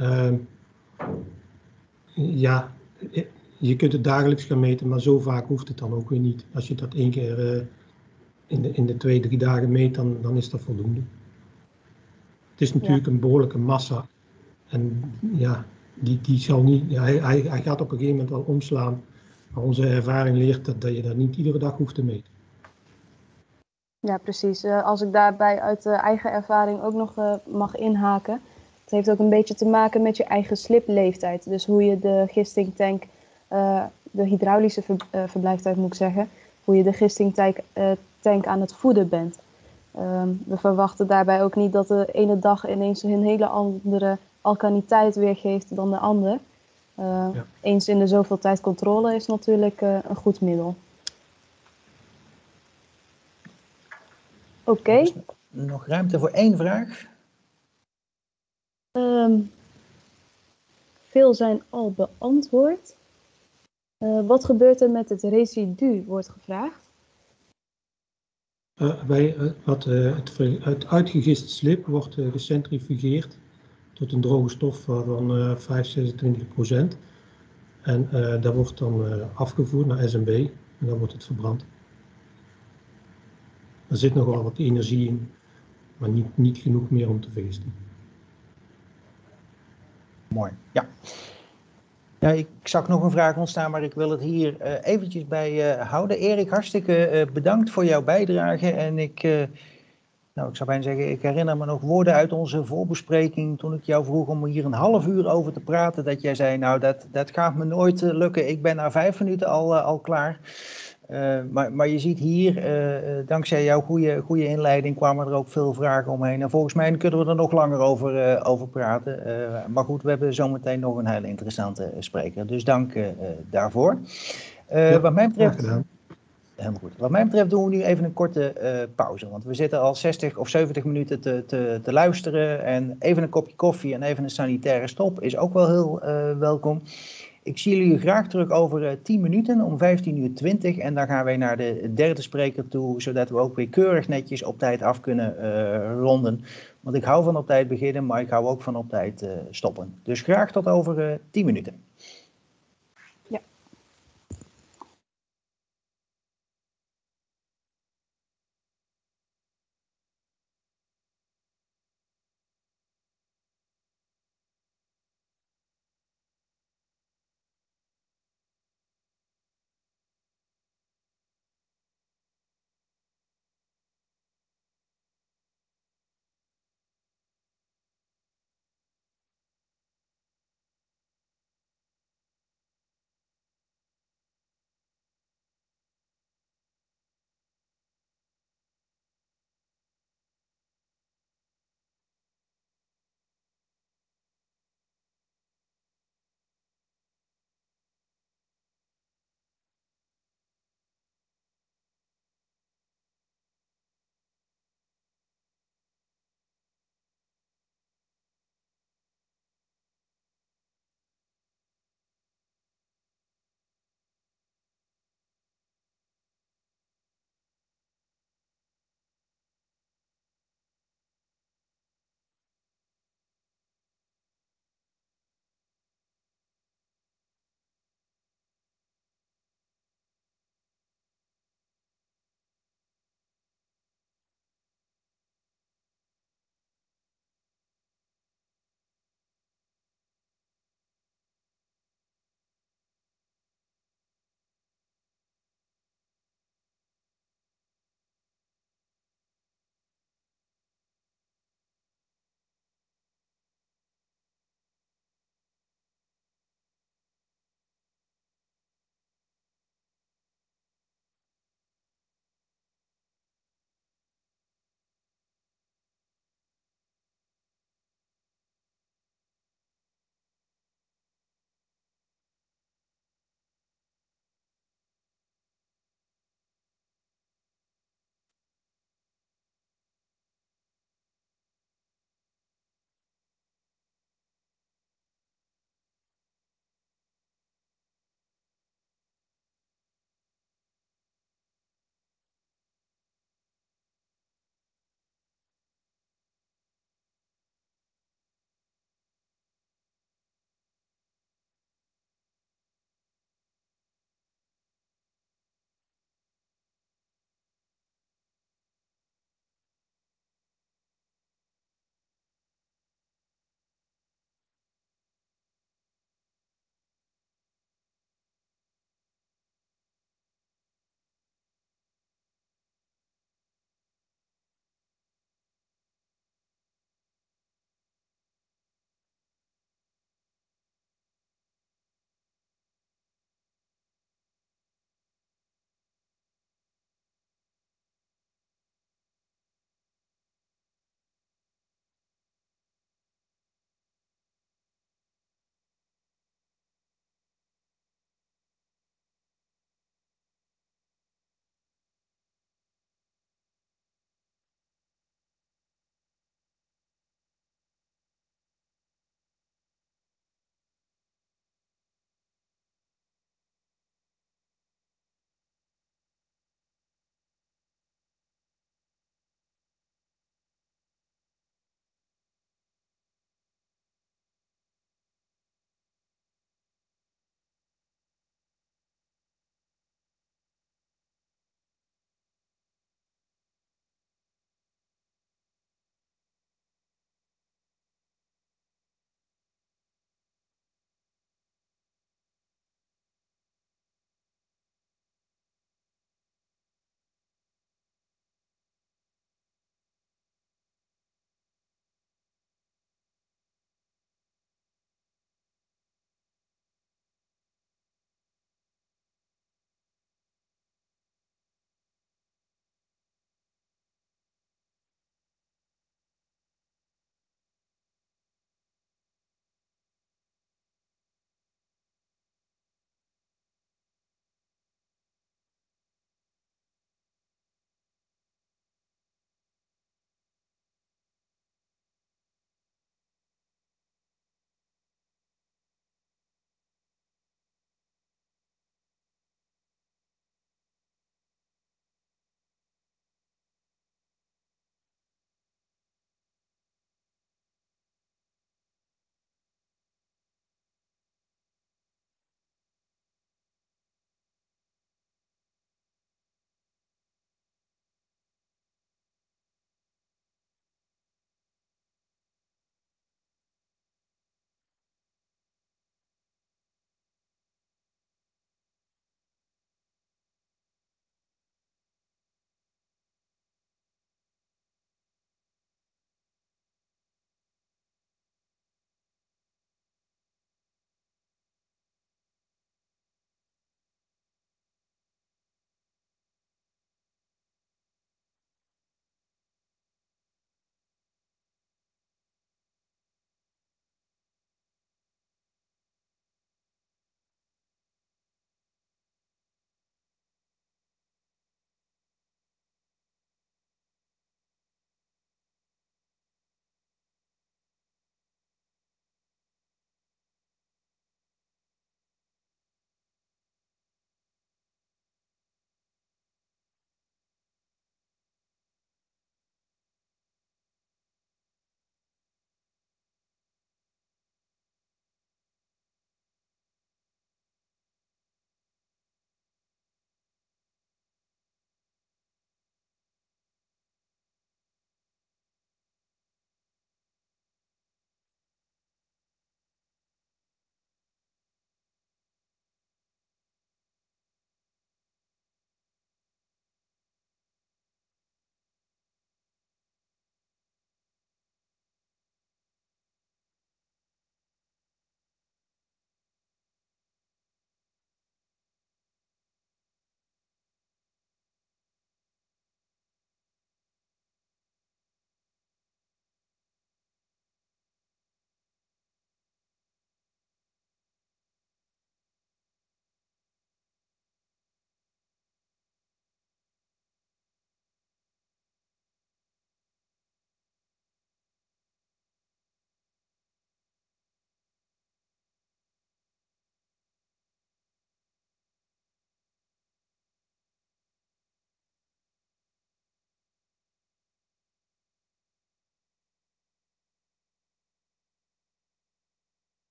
ja, je kunt het dagelijks gaan meten, maar zo vaak hoeft het dan ook weer niet. Als je dat 1 keer in de 2-3 dagen meet, dan is dat voldoende. Het is natuurlijk een behoorlijke massa. En ja, die zal niet, ja, hij gaat op een gegeven moment wel omslaan. Maar onze ervaring leert dat je dat niet iedere dag hoeft te meten. Ja, precies. Als ik daarbij uit eigen ervaring ook nog mag inhaken. Het heeft ook een beetje te maken met je eigen slipleeftijd. Dus hoe je de gistingtank, de hydraulische verblijftijd moet ik zeggen, hoe je de gistingtank aan het voeden bent. We verwachten daarbij ook niet dat de ene dag ineens een hele andere alkaliniteit weergeeft dan de ander. Eens in de zoveel tijd controle is natuurlijk een goed middel. Oké. Nog ruimte voor 1 vraag? Veel zijn al beantwoord. Wat gebeurt er met het residu, wordt gevraagd. Het uitgegist slib wordt gecentrifugeerd tot een droge stof van 25-26%. En dat wordt dan afgevoerd naar SMB en dan wordt het verbrand. Er zit nog wel wat energie in, maar niet genoeg meer om te vergisten. Mooi, ja. Ja, ik zag nog een vraag ontstaan, maar ik wil het hier eventjes bij houden. Erik, hartstikke bedankt voor jouw bijdrage. En ik zou bijna zeggen, ik herinner me nog woorden uit onze voorbespreking toen ik jou vroeg om hier een half uur over te praten. Dat jij zei, nou dat gaat me nooit lukken, ik ben na 5 minuten al klaar. Maar je ziet hier, dankzij jouw goede inleiding kwamen er ook veel vragen omheen. En volgens mij kunnen we er nog langer over praten. Maar goed, we hebben zometeen nog een hele interessante spreker. Dus dank daarvoor. Wat mij betreft Helemaal goed. Wat mij betreft doen we nu even een korte pauze. Want we zitten al 60 of 70 minuten te luisteren. En even een kopje koffie en even een sanitaire stop is ook wel heel welkom. Ik zie jullie graag terug over 10 minuten om 15:20. En dan gaan wij naar de derde spreker toe. Zodat we ook weer keurig netjes op tijd af kunnen ronden. Want ik hou van op tijd beginnen, maar ik hou ook van op tijd stoppen. Dus graag tot over 10 minuten.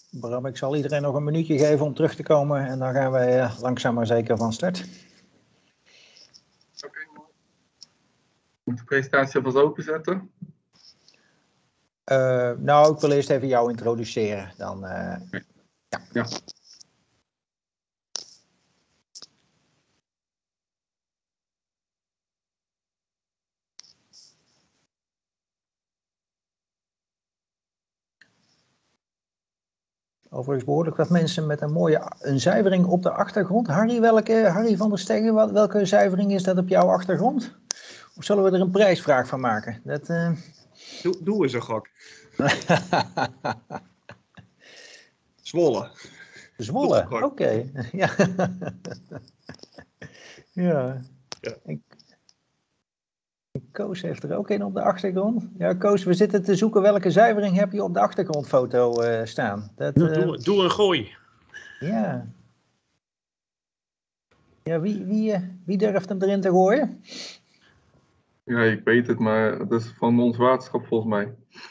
Bram, ik zal iedereen nog een minuutje geven om terug te komen en dan gaan wij langzaam maar zeker van start. Oké, mooi. Moet de presentatie alvast openzetten? Nou, ik wil eerst even jou introduceren. Dan, Ja. Overigens behoorlijk wat mensen met een zuivering op de achtergrond. Harry, Harry van der Steggen, welke zuivering is dat op jouw achtergrond? Of zullen we er een prijsvraag van maken? Doe eens een gok. Zwolle. Zwolle, oké. Ja. Ja. Koos heeft er ook een op de achtergrond. Ja, Koos, we zitten te zoeken welke zuivering heb je op de achtergrondfoto staan. Doe een gooi. Ja. Ja, wie durft hem erin te gooien? Ja, ik weet het, maar dat is van ons waterschap volgens mij.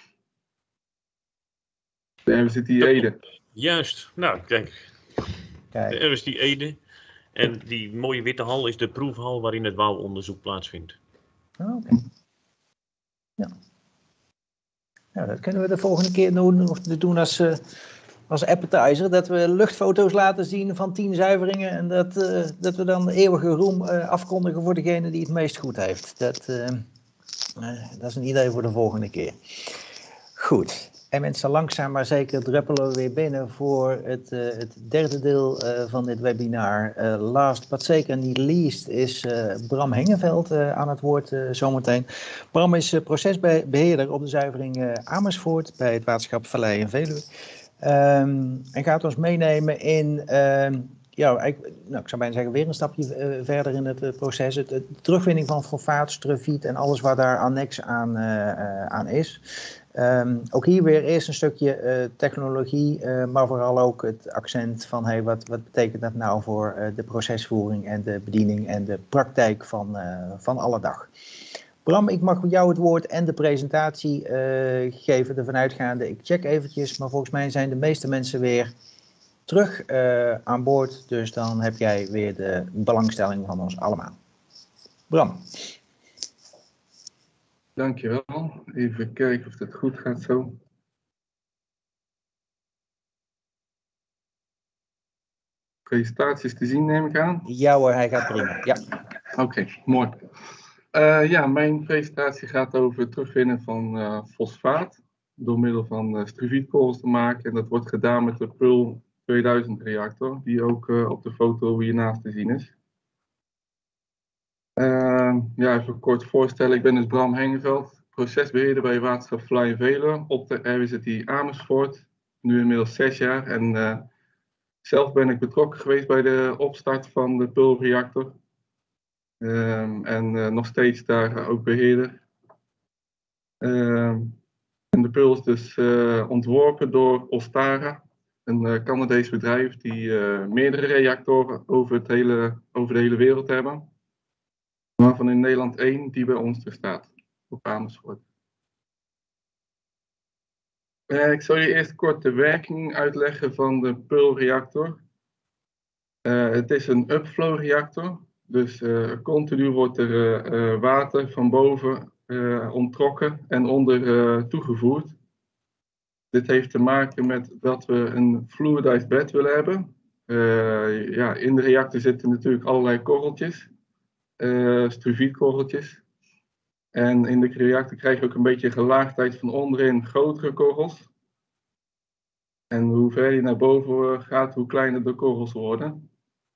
De RWZT Ede. Juist. Nou, kijk. De RWZT Ede. En die mooie witte hal is de proefhal waarin het wouwonderzoek plaatsvindt. Oké. Ja. Nou, dat kunnen we de volgende keer doen als appetizer. Dat we luchtfoto's laten zien van 10 zuiveringen. En dat we dan eeuwige roem afkondigen voor degene die het meest goed heeft. Dat is een idee voor de volgende keer. Goed. En mensen, langzaam maar zeker druppelen we weer binnen voor het derde deel van dit webinar. Last but zeker niet least is Bram Hengeveld aan het woord zometeen. Bram is procesbeheerder op de zuivering Amersfoort bij het waterschap Vallei en Veluwe. En gaat ons meenemen in, ik zou bijna zeggen weer een stapje verder in het proces. De terugwinning van fosfaat, sulfiet en alles wat daar annex aan is. Ook hier weer eerst een stukje technologie, maar vooral ook het accent van wat betekent dat nou voor de procesvoering en de bediening en de praktijk van alle dag. Bram, ik mag jou het woord en de presentatie geven, ervan uitgaande. Ik check eventjes, maar volgens mij zijn de meeste mensen weer terug aan boord. Dus dan heb jij weer de belangstelling van ons allemaal. Bram. Dankjewel. Even kijken of het goed gaat zo. Presentaties te zien, neem ik aan? Ja hoor, hij gaat prima. Ja. Oké, mooi. Mijn presentatie gaat over het terugwinnen van fosfaat door middel van sulfietkorrels te maken. En dat wordt gedaan met de Pearl 2000 reactor, die ook op de foto hiernaast te zien is. Even kort voorstellen. Ik ben dus Bram Hengeveld, procesbeheerder bij waterschap Vallei en Veluwe op de RWZT Amersfoort. Nu inmiddels 6 jaar en zelf ben ik betrokken geweest bij de opstart van de Pearl reactor. Nog steeds daar ook beheerder. En de Pearl is dus ontworpen door Ostara, een Canadees bedrijf die meerdere reactoren over de hele wereld hebben. Waarvan in Nederland 1 die bij ons er staat, op Amersfoort. Ik zal je eerst kort de werking uitleggen van de Pearl reactor. Het is een upflow reactor, dus continu wordt er water van boven onttrokken en onder toegevoerd. Dit heeft te maken met dat we een fluidized bed willen hebben. In de reactor zitten natuurlijk allerlei korreltjes. Sulfietkorreltjes. En in de reactor krijg je ook een beetje gelaagdheid van onderin grotere korrels. En hoe verder je naar boven gaat, hoe kleiner de korrels worden.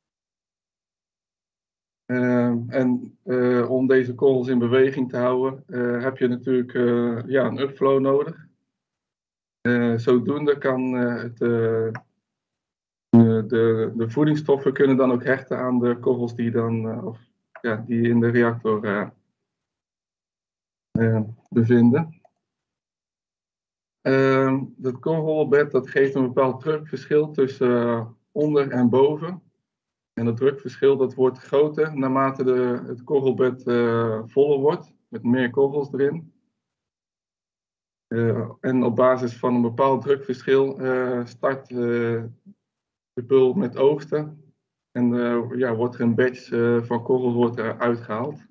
Om deze korrels in beweging te houden, heb je natuurlijk een upflow nodig. Zodoende kan de voedingsstoffen kunnen dan ook hechten aan de korrels die in de reactor bevinden. Dat korrelbed dat geeft een bepaald drukverschil tussen onder en boven. En dat drukverschil dat wordt groter naarmate het korrelbed voller wordt, met meer korrels erin. En op basis van een bepaald drukverschil start de pul met oogsten. En wordt er een batch van korrels uitgehaald.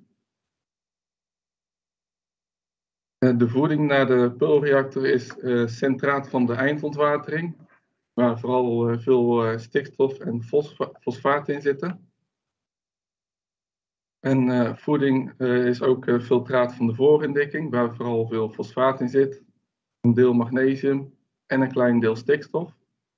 De voeding naar de pulreactor is centraat van de eindontwatering, waar vooral veel stikstof en fosfaat in zitten. En voeding is ook filtraat van de voorindikking, waar vooral veel fosfaat in zit, een deel magnesium en een klein deel stikstof.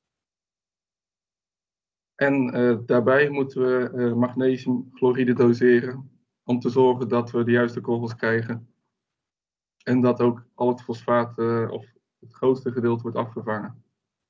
En daarbij moeten we magnesiumchloride doseren om te zorgen dat we de juiste korrels krijgen. En dat ook al het fosfaat of het grootste gedeelte wordt afgevangen.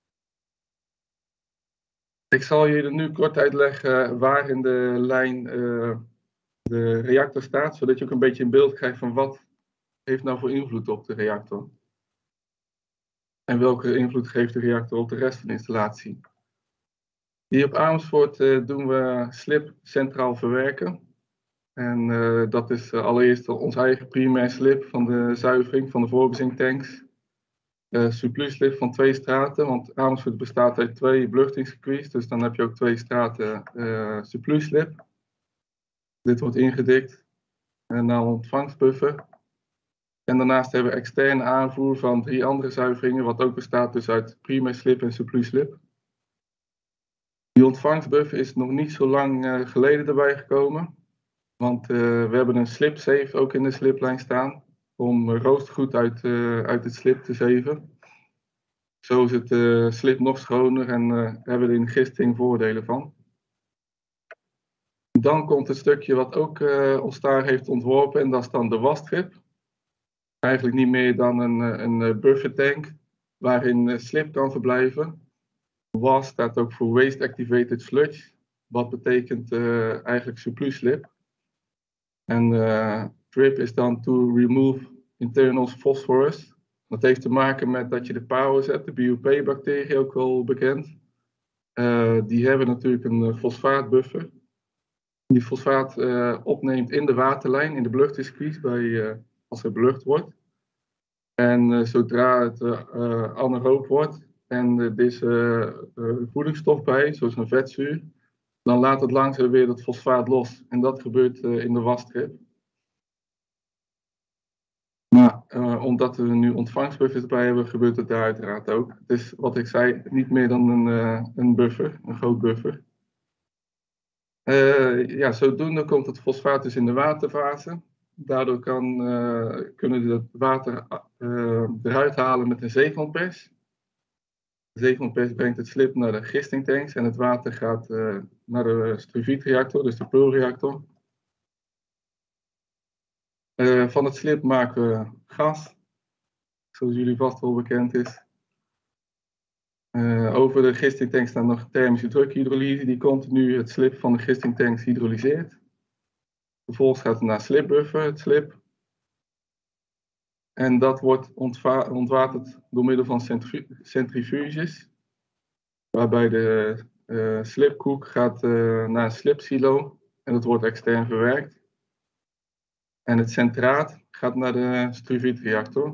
Ik zal jullie nu kort uitleggen waar in de lijn de reactor staat, zodat je ook een beetje een beeld krijgt van wat heeft nou voor invloed op de reactor. En welke invloed geeft de reactor op de rest van de installatie. Hier op Amersfoort doen we slib centraal verwerken. En dat is allereerst ons eigen primair slib van de zuivering van de voorbezinktanks. Surplusslib van 2 straten, want Amersfoort bestaat uit 2 beluchtingscircuits, dus dan heb je ook 2 straten surplusslib. Dit wordt ingedikt naar een ontvangstbuffer. En daarnaast hebben we externe aanvoer van 3 andere zuiveringen, wat ook bestaat dus uit primair slib en surplusslib. Die ontvangstbuffer is nog niet zo lang geleden erbij gekomen. Want we hebben een slipsafe ook in de sliplijn staan. Om roostergoed uit het slip te zeven. Zo is het slip nog schoner en hebben we er in gisting voordelen van. Dan komt het stukje wat ook ons daar heeft ontworpen. En dat is dan de wasstrip. Eigenlijk niet meer dan een buffertank. Waarin slip kan verblijven. WAS staat ook voor Waste Activated Sludge. Wat betekent eigenlijk surplusslip. En TRIP is dan to remove internal phosphorus. Dat heeft te maken met dat je de PAHO zet, de BUP-bacterie ook wel bekend. Die hebben natuurlijk een fosfaatbuffer. Die fosfaat opneemt in de waterlijn, in de beluchtingscircuits, als er belucht wordt. En zodra het anaeroop wordt en er is voedingsstof bij, zoals een vetzuur, dan laat het langzaam weer dat fosfaat los. En dat gebeurt in de wasstrip. Maar omdat we nu ontvangstbuffers bij hebben, gebeurt het daar uiteraard ook. Het is wat ik zei, niet meer dan een buffer, een groot buffer. Zodoende komt het fosfaat dus in de waterfase. Daardoor kunnen we het water eruit halen met een zeegrondpers. De zeegrondpers brengt het slip naar de gistingtanks en het water gaat naar de struvitreactor, dus de pulreactor. Van het slip maken we gas, zoals jullie vast wel bekend is. Over de gistingtank staat nog thermische drukhydrolyse, die continu het slip van de gistingtanks hydrolyseert. Vervolgens gaat het naar slipbuffer, het slip. En dat wordt ontwaterd door middel van centrifuges. Waarbij de slipkoek gaat naar een slipsilo en dat wordt extern verwerkt. En het centraat gaat naar de struvitreactor.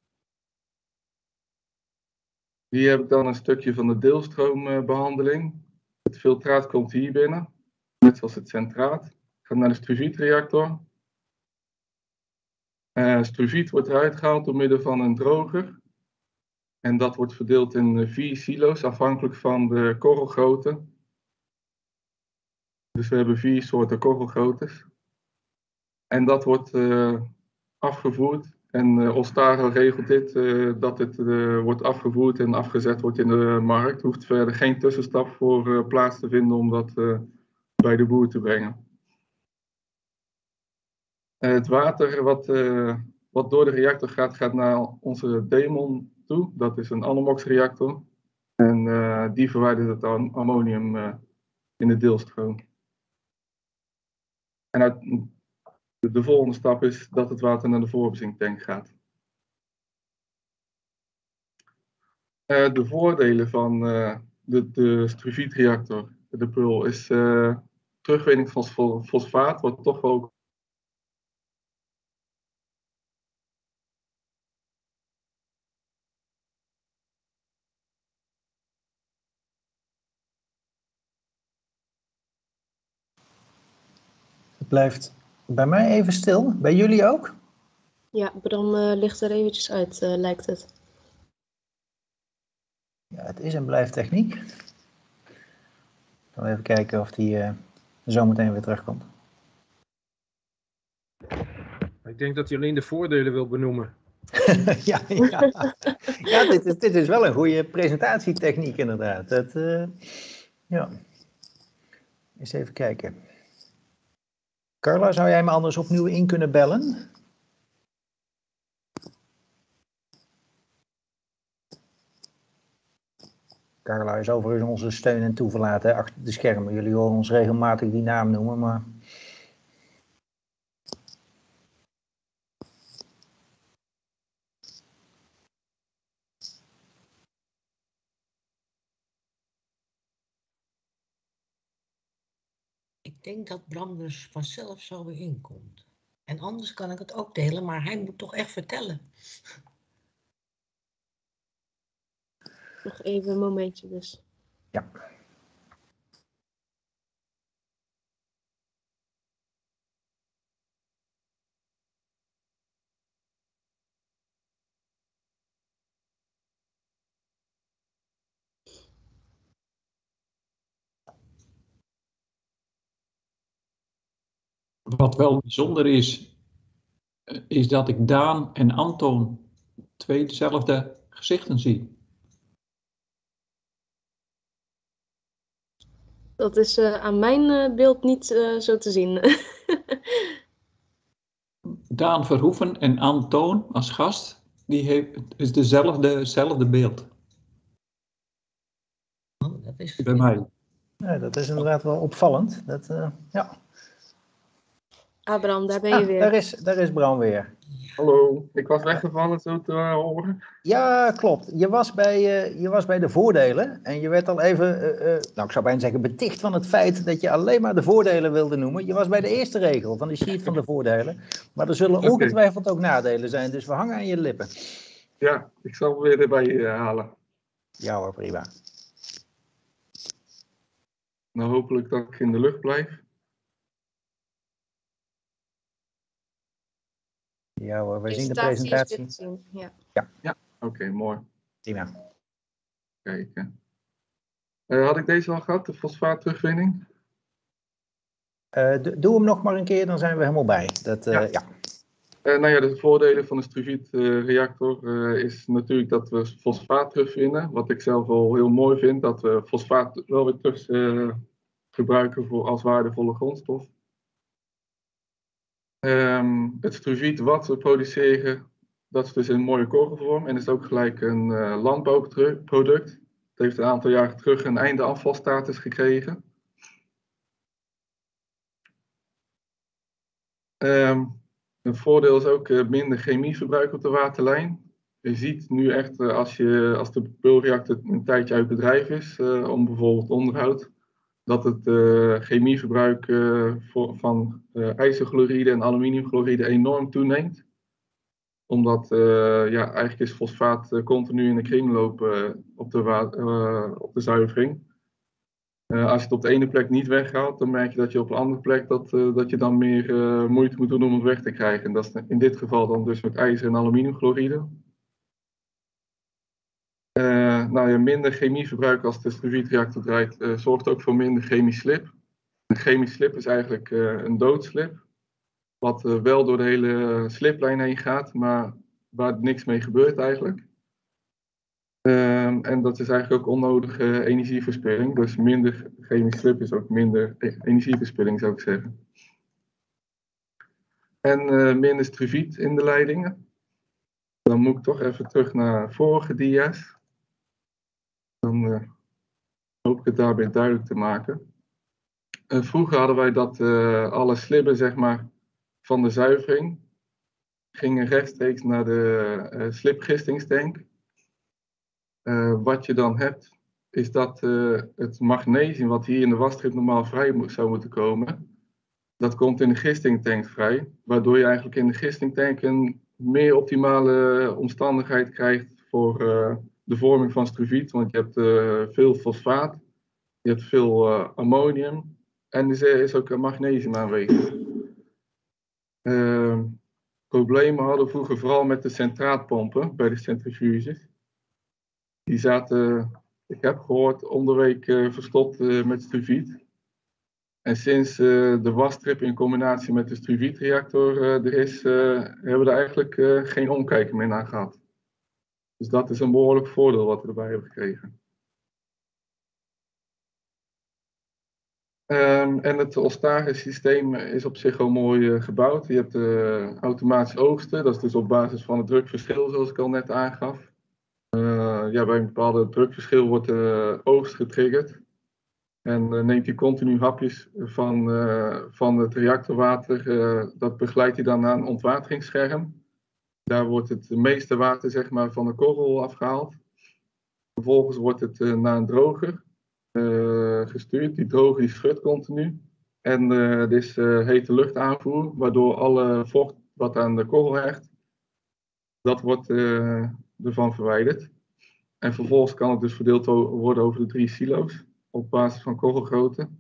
Hier heb ik dan een stukje van de deelstroombehandeling. Het filtraat komt hier binnen, net zoals het centraat. Gaat naar de struvitreactor. Struviet wordt eruit gehaald door middel van een droger. En dat wordt verdeeld in 4 silo's, afhankelijk van de korrelgrootte. Dus we hebben 4 soorten korrelgroottes. En dat wordt afgevoerd. En Ostaro regelt dit, dat het wordt afgevoerd en afgezet wordt in de markt. Er hoeft verder geen tussenstap voor plaats te vinden om dat bij de boer te brengen. Het water wat door de reactor gaat naar onze Demon toe. Dat is een Anomox reactor. En die verwijdert het ammonium in de deelstroom. En de volgende stap is dat het water naar de voorbezinktank gaat. De voordelen van de struvitreactor, de PUL, is terugwinning van fosfaat, wat toch ook blijft bij mij even stil. Bij jullie ook? Ja, Bram ligt er eventjes uit, lijkt het. Ja, het is en blijft techniek. Dan even kijken of die zo meteen weer terugkomt. Ik denk dat hij alleen de voordelen wil benoemen. ja, dit is wel een goede presentatietechniek inderdaad. Ja. Eens even kijken. Carla, zou jij me anders opnieuw in kunnen bellen? Carla is overigens onze steun en toeverlaten achter de schermen. Jullie horen ons regelmatig die naam noemen, maar... Ik denk dat Bram dus vanzelf zo weer inkomt. En anders kan ik het ook delen, maar hij moet toch echt vertellen. Nog even een momentje dus. Ja. Wat wel bijzonder is dat ik Daan en Anton twee dezelfde gezichten zie. Dat is aan mijn beeld niet zo te zien. Daan Verhoeven en Anton als gast, is dezelfde beeld. Oh, dat is bij mij. Ja, dat is inderdaad wel opvallend. Ja. Bram, daar ben je weer. Daar is Bram weer. Hallo, ik was weggevallen zo te horen. Ja, klopt. Je was bij de voordelen en je werd al even, nou ik zou bijna zeggen, beticht van het feit dat je alleen maar de voordelen wilde noemen. Je was bij de eerste regel van de sheet van de voordelen, maar er zullen ongetwijfeld ook nadelen zijn, dus we hangen aan je lippen. Ja, ik zal weer erbij halen. Ja hoor, prima. Nou, hopelijk dat ik in de lucht blijf. Ja hoor, wij zien de presentatie. Is zien. Ja. Oké, mooi. Prima. Kijk. Had ik deze al gehad, de fosfaatterugwinning? Doe hem nog maar een keer, dan zijn we helemaal bij. Ja. Nou ja, de voordelen van de struvietreactor is natuurlijk dat we fosfaat terugvinden. Wat ik zelf wel heel mooi vind, dat we fosfaat wel weer terug gebruiken als waardevolle grondstof. Het struviet wat we produceren, dat is dus in een mooie korrelvorm en is ook gelijk een landbouwproduct. Het heeft een aantal jaren terug een einde afvalstatus gekregen. Een voordeel is ook minder chemieverbruik op de waterlijn. Je ziet nu echt als de peulreactor een tijdje uit bedrijf is, om bijvoorbeeld onderhoud, dat het chemieverbruik van ijzerchloride en aluminiumchloride enorm toeneemt. Omdat eigenlijk is fosfaat continu in de kringloop op de zuivering. Als je het op de ene plek niet weghaalt, dan merk je dat je op een andere plek dat je dan meer moeite moet doen om het weg te krijgen. En dat is in dit geval dan dus met ijzer en aluminiumchloride. Minder chemieverbruik als de struvietreactor draait, zorgt ook voor minder chemisch slip. Een chemisch slip is eigenlijk een doodslip, wat wel door de hele sliplijn heen gaat, maar waar niks mee gebeurt eigenlijk. En dat is eigenlijk ook onnodige energieverspilling. Dus minder chemisch slip is ook minder energieverspilling, zou ik zeggen. En minder struviet in de leidingen. Dan moet ik toch even terug naar vorige dia's. Dan hoop ik het daarbij duidelijk te maken. Vroeger hadden wij dat alle slibben, zeg maar, van de zuivering gingen rechtstreeks naar de slipgistingstank. Wat je dan hebt, is dat het magnesium wat hier in de wasstrip normaal vrij zou moeten komen, dat komt in de gistingtank vrij, waardoor je eigenlijk in de gistingtank een meer optimale omstandigheid krijgt voor de vorming van struviet, want je hebt veel fosfaat, je hebt veel ammonium en er is ook magnesium aanwezig. problemen hadden vroeger vooral met de centraatpompen bij de centrifuges. Die zaten, ik heb gehoord, om de week verstopt met struviet. En sinds de wasstrip in combinatie met de struvietreactor er is, hebben we er eigenlijk geen omkijken meer naar gehad. Dus dat is een behoorlijk voordeel wat we erbij hebben gekregen. En het Olstage-systeem is op zich al mooi gebouwd. Je hebt automatisch oogsten, dat is dus op basis van het drukverschil, zoals ik al net aangaf. Ja, bij een bepaalde drukverschil wordt de oogst getriggerd. En neemt hij continu hapjes van het reactorwater, dat begeleidt hij dan naar een ontwateringsscherm. Daar wordt het meeste water zeg maar, van de korrel afgehaald. Vervolgens wordt het naar een droger gestuurd. Die droger die schudt continu. En er is hete luchtaanvoer, waardoor alle vocht wat aan de korrel hecht, dat wordt ervan verwijderd. En vervolgens kan het dus verdeeld worden over de 3 silo's op basis van korrelgrootte.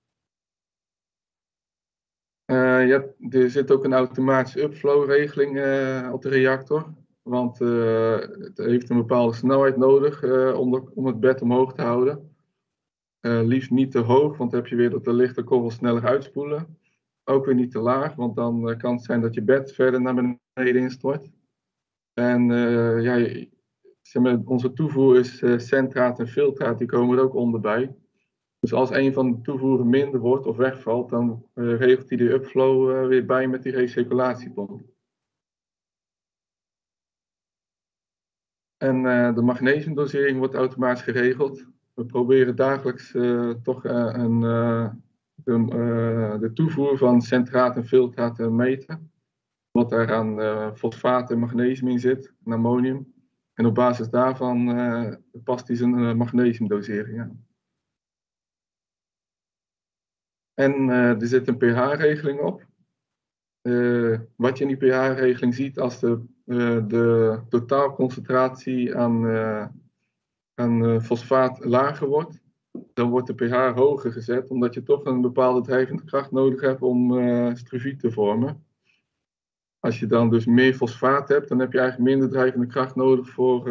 Ja, er zit ook een automatische upflow regeling op de reactor. Want het heeft een bepaalde snelheid nodig om het bed omhoog te houden. Liefst niet te hoog, want dan heb je weer dat de lichte korrels sneller uitspoelen. Ook weer niet te laag, want dan kan het zijn dat je bed verder naar beneden instort. En ja, zeg maar, onze toevoer is centraat en filtraat, die komen er ook onderbij. Dus als een van de toevoeren minder wordt of wegvalt, dan regelt hij de upflow weer bij met die recirculatiepomp. En de magnesiumdosering wordt automatisch geregeld. We proberen dagelijks toch de toevoer van centraat en filtraat te meten. Wat daar aan fosfaat en magnesium in zit, en ammonium. En op basis daarvan past hij zijn magnesiumdosering aan. En er zit een pH-regeling op. Wat je in die pH-regeling ziet als de totaalconcentratie aan fosfaat lager wordt, dan wordt de pH hoger gezet, omdat je toch een bepaalde drijvende kracht nodig hebt om struviet te vormen. Als je dan dus meer fosfaat hebt, dan heb je eigenlijk minder drijvende kracht nodig voor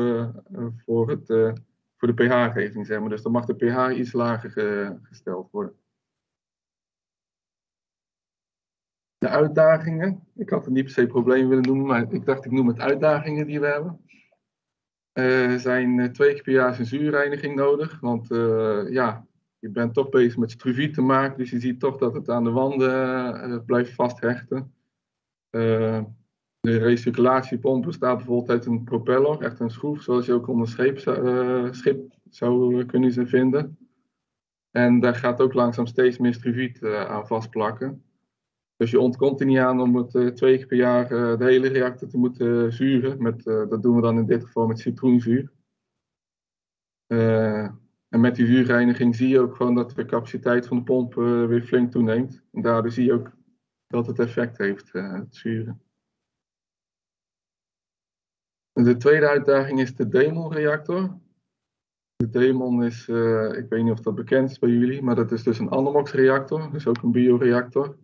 de pH-regeling, zeg maar. Dus dan mag de pH iets lager gesteld worden. De uitdagingen, ik had het niet per se probleem willen noemen, maar ik dacht ik noem het uitdagingen die we hebben. Er zijn 2 keer per jaar een zuurreiniging nodig, want ja, je bent toch bezig met struviet te maken, dus je ziet toch dat het aan de wanden blijft vasthechten. De recirculatiepomp bestaat bijvoorbeeld uit een propeller, echt een schroef, zoals je ook onder een schip zou kunnen vinden. En daar gaat ook langzaam steeds meer struviet aan vastplakken. Dus je ontkomt er niet aan om het 2 keer per jaar de hele reactor te moeten zuren. Dat doen we dan in dit geval met citroenzuur. En met die zuurreiniging zie je ook gewoon dat de capaciteit van de pomp weer flink toeneemt. En daardoor zie je ook dat het effect heeft, het zuren. De tweede uitdaging is de DEMON-reactor. De DEMON is, ik weet niet of dat bekend is bij jullie, maar dat is dus een Anamox-reactor, dus ook een bioreactor.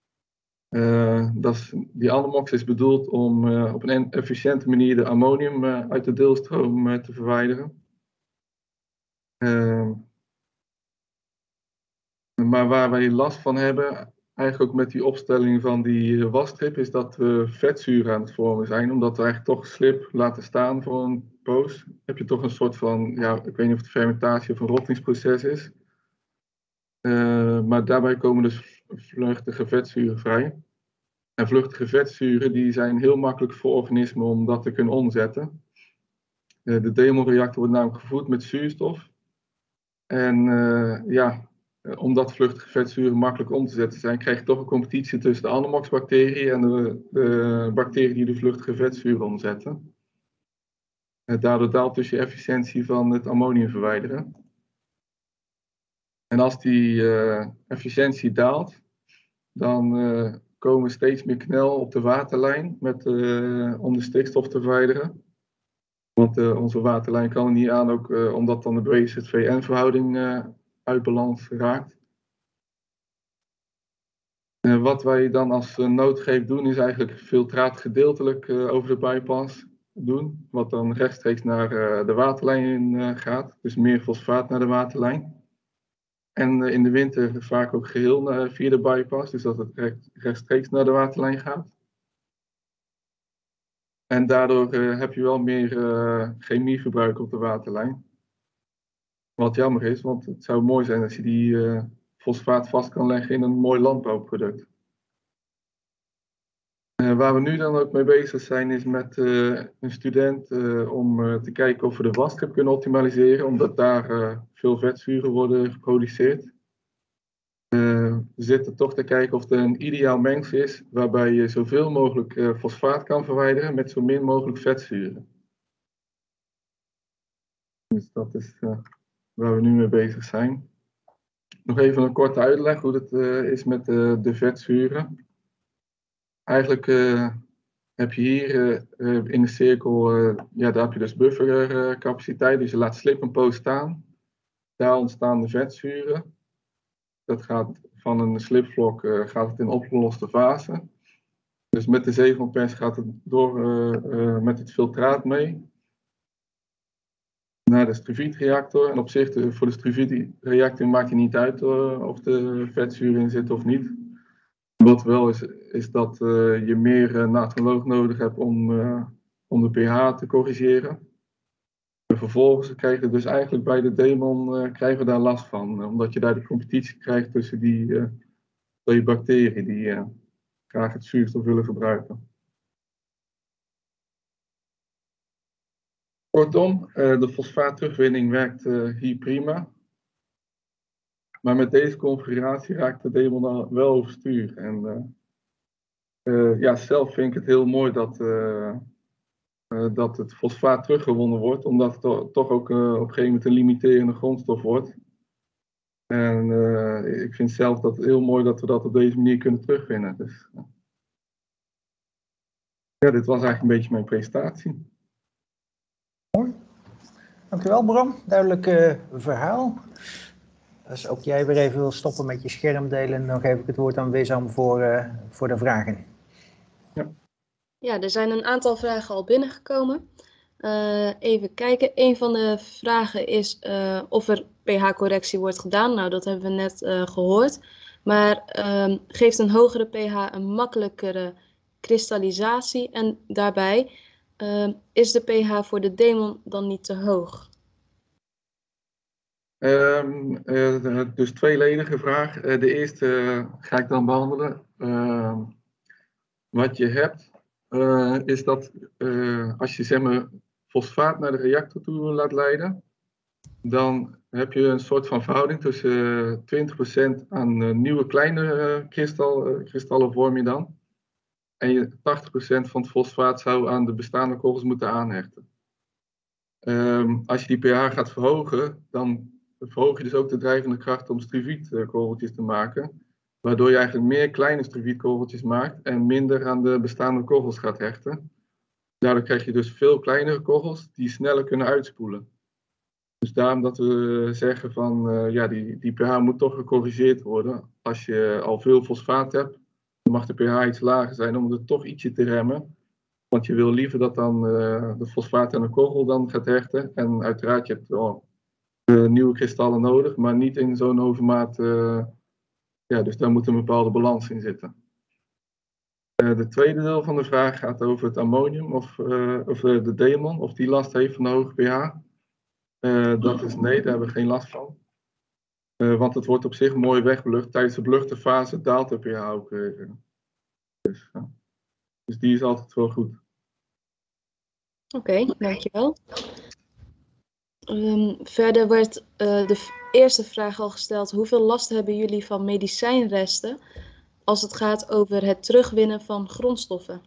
Die Anamox is bedoeld om op een efficiënte manier de ammonium uit de deelstroom te verwijderen. Maar waar wij last van hebben, eigenlijk ook met die opstelling van die wasstrip, is dat we vetzuren aan het vormen zijn. Omdat we eigenlijk toch slip laten staan voor een poos. Heb je toch een soort van, ja, ik weet niet of het fermentatie of een rottingsproces is. Maar daarbij komen dus vluchtige vetzuren vrij. En vluchtige vetzuren die zijn heel makkelijk voor organismen om dat te kunnen omzetten. De DEMON-reactor wordt namelijk gevoed met zuurstof. En ja, omdat vluchtige vetzuren makkelijk om te zetten zijn, krijg je toch een competitie tussen de Anamox-bacteriën en de bacteriën die de vluchtige vetzuren omzetten. Daardoor daalt dus je efficiëntie van het ammonium verwijderen. En als die efficiëntie daalt, dan komen we steeds meer knel op de waterlijn om de stikstof te verwijderen. Want onze waterlijn kan er niet aan, ook omdat dan de BZVN-verhouding uit balans raakt. Wat wij dan als noodgreep doen is eigenlijk filtraat gedeeltelijk over de bypass doen. Wat dan rechtstreeks naar de waterlijn gaat. Dus meer fosfaat naar de waterlijn. En in de winter vaak ook geheel via de bypass. Dus dat het rechtstreeks naar de waterlijn gaat. En daardoor heb je wel meer chemieverbruik op de waterlijn. Wat jammer is, want het zou mooi zijn als je die fosfaat vast kan leggen in een mooi landbouwproduct. Waar we nu dan ook mee bezig zijn is met een student om te kijken of we de wasstrip kunnen optimaliseren, omdat daar veel vetzuren worden geproduceerd. We zitten toch te kijken of er een ideaal mengsel is waarbij je zoveel mogelijk fosfaat kan verwijderen met zo min mogelijk vetzuren. Dus dat is waar we nu mee bezig zijn. Nog even een korte uitleg hoe het is met de vetzuren. Eigenlijk heb je hier in de cirkel, ja, daar heb je dus buffercapaciteit, dus je laat slip een poos staan. Daar ontstaan de vetzuren. Dat gaat van een slipvlok gaat het in opgeloste fase. Dus met de zeegrondpers gaat het door met het filtraat mee naar de struvietreactor. En op zich, voor de struvietreactor maakt het niet uit of de vetzuren in zitten of niet. Wat wel is dat je meer natriumloog nodig hebt om de pH te corrigeren. En vervolgens krijg je dus eigenlijk bij de demon krijgen we daar last van. Omdat je daar de competitie krijgt tussen die bacteriën die graag het zuurstof willen gebruiken. Kortom, de fosfaatterugwinning werkt hier prima. Maar met deze configuratie raakt de demon dan wel overstuur. En ja, zelf vind ik het heel mooi dat het fosfaat teruggewonnen wordt, omdat het toch ook op een gegeven moment een limiterende grondstof wordt. En ik vind zelf dat heel mooi dat we dat op deze manier kunnen terugwinnen. Dus, ja, dit was eigenlijk een beetje mijn presentatie. Mooi. Dankjewel Bram, duidelijk verhaal. Als ook jij weer even wil stoppen met je scherm delen, dan geef ik het woord aan Wissam voor de vragen. Ja, er zijn een aantal vragen al binnengekomen. Even kijken. Een van de vragen is of er pH-correctie wordt gedaan. Nou, dat hebben we net gehoord. Maar geeft een hogere pH een makkelijkere kristallisatie? En daarbij, is de pH voor de demon dan niet te hoog? Dus tweeledige vraag. De eerste ga ik dan behandelen. Wat je hebt, is dat als je zeg maar fosfaat naar de reactor toe laat leiden, dan heb je een soort van verhouding tussen 20% aan nieuwe kleine kristallen vorm je dan. En je 80% van het fosfaat zou aan de bestaande korrels moeten aanhechten. Als je die pH gaat verhogen, dan verhoog je dus ook de drijvende kracht om struvietkorreltjes te maken. Waardoor je eigenlijk meer kleine struvietkorreltjes maakt en minder aan de bestaande korrels gaat hechten. Daardoor krijg je dus veel kleinere korrels die sneller kunnen uitspoelen. Dus daarom dat we zeggen van ja, die pH moet toch gecorrigeerd worden. Als je al veel fosfaat hebt, dan mag de pH iets lager zijn om het toch ietsje te remmen. Want je wil liever dat dan de fosfaat aan de korrel dan gaat hechten. En uiteraard, je hebt wel nieuwe kristallen nodig, maar niet in zo'n overmaat. Ja, dus daar moet een bepaalde balans in zitten. De tweede deel van de vraag gaat over het ammonium of de demon, of die last heeft van de hoge pH. Dat is nee, daar hebben we geen last van. Want het wordt op zich mooi wegbelucht. Tijdens de beluchterfase daalt de pH ook weer. Dus die is altijd wel goed. Oké, dankjewel. Verder werd de eerste vraag al gesteld. Hoeveel last hebben jullie van medicijnresten als het gaat over het terugwinnen van grondstoffen?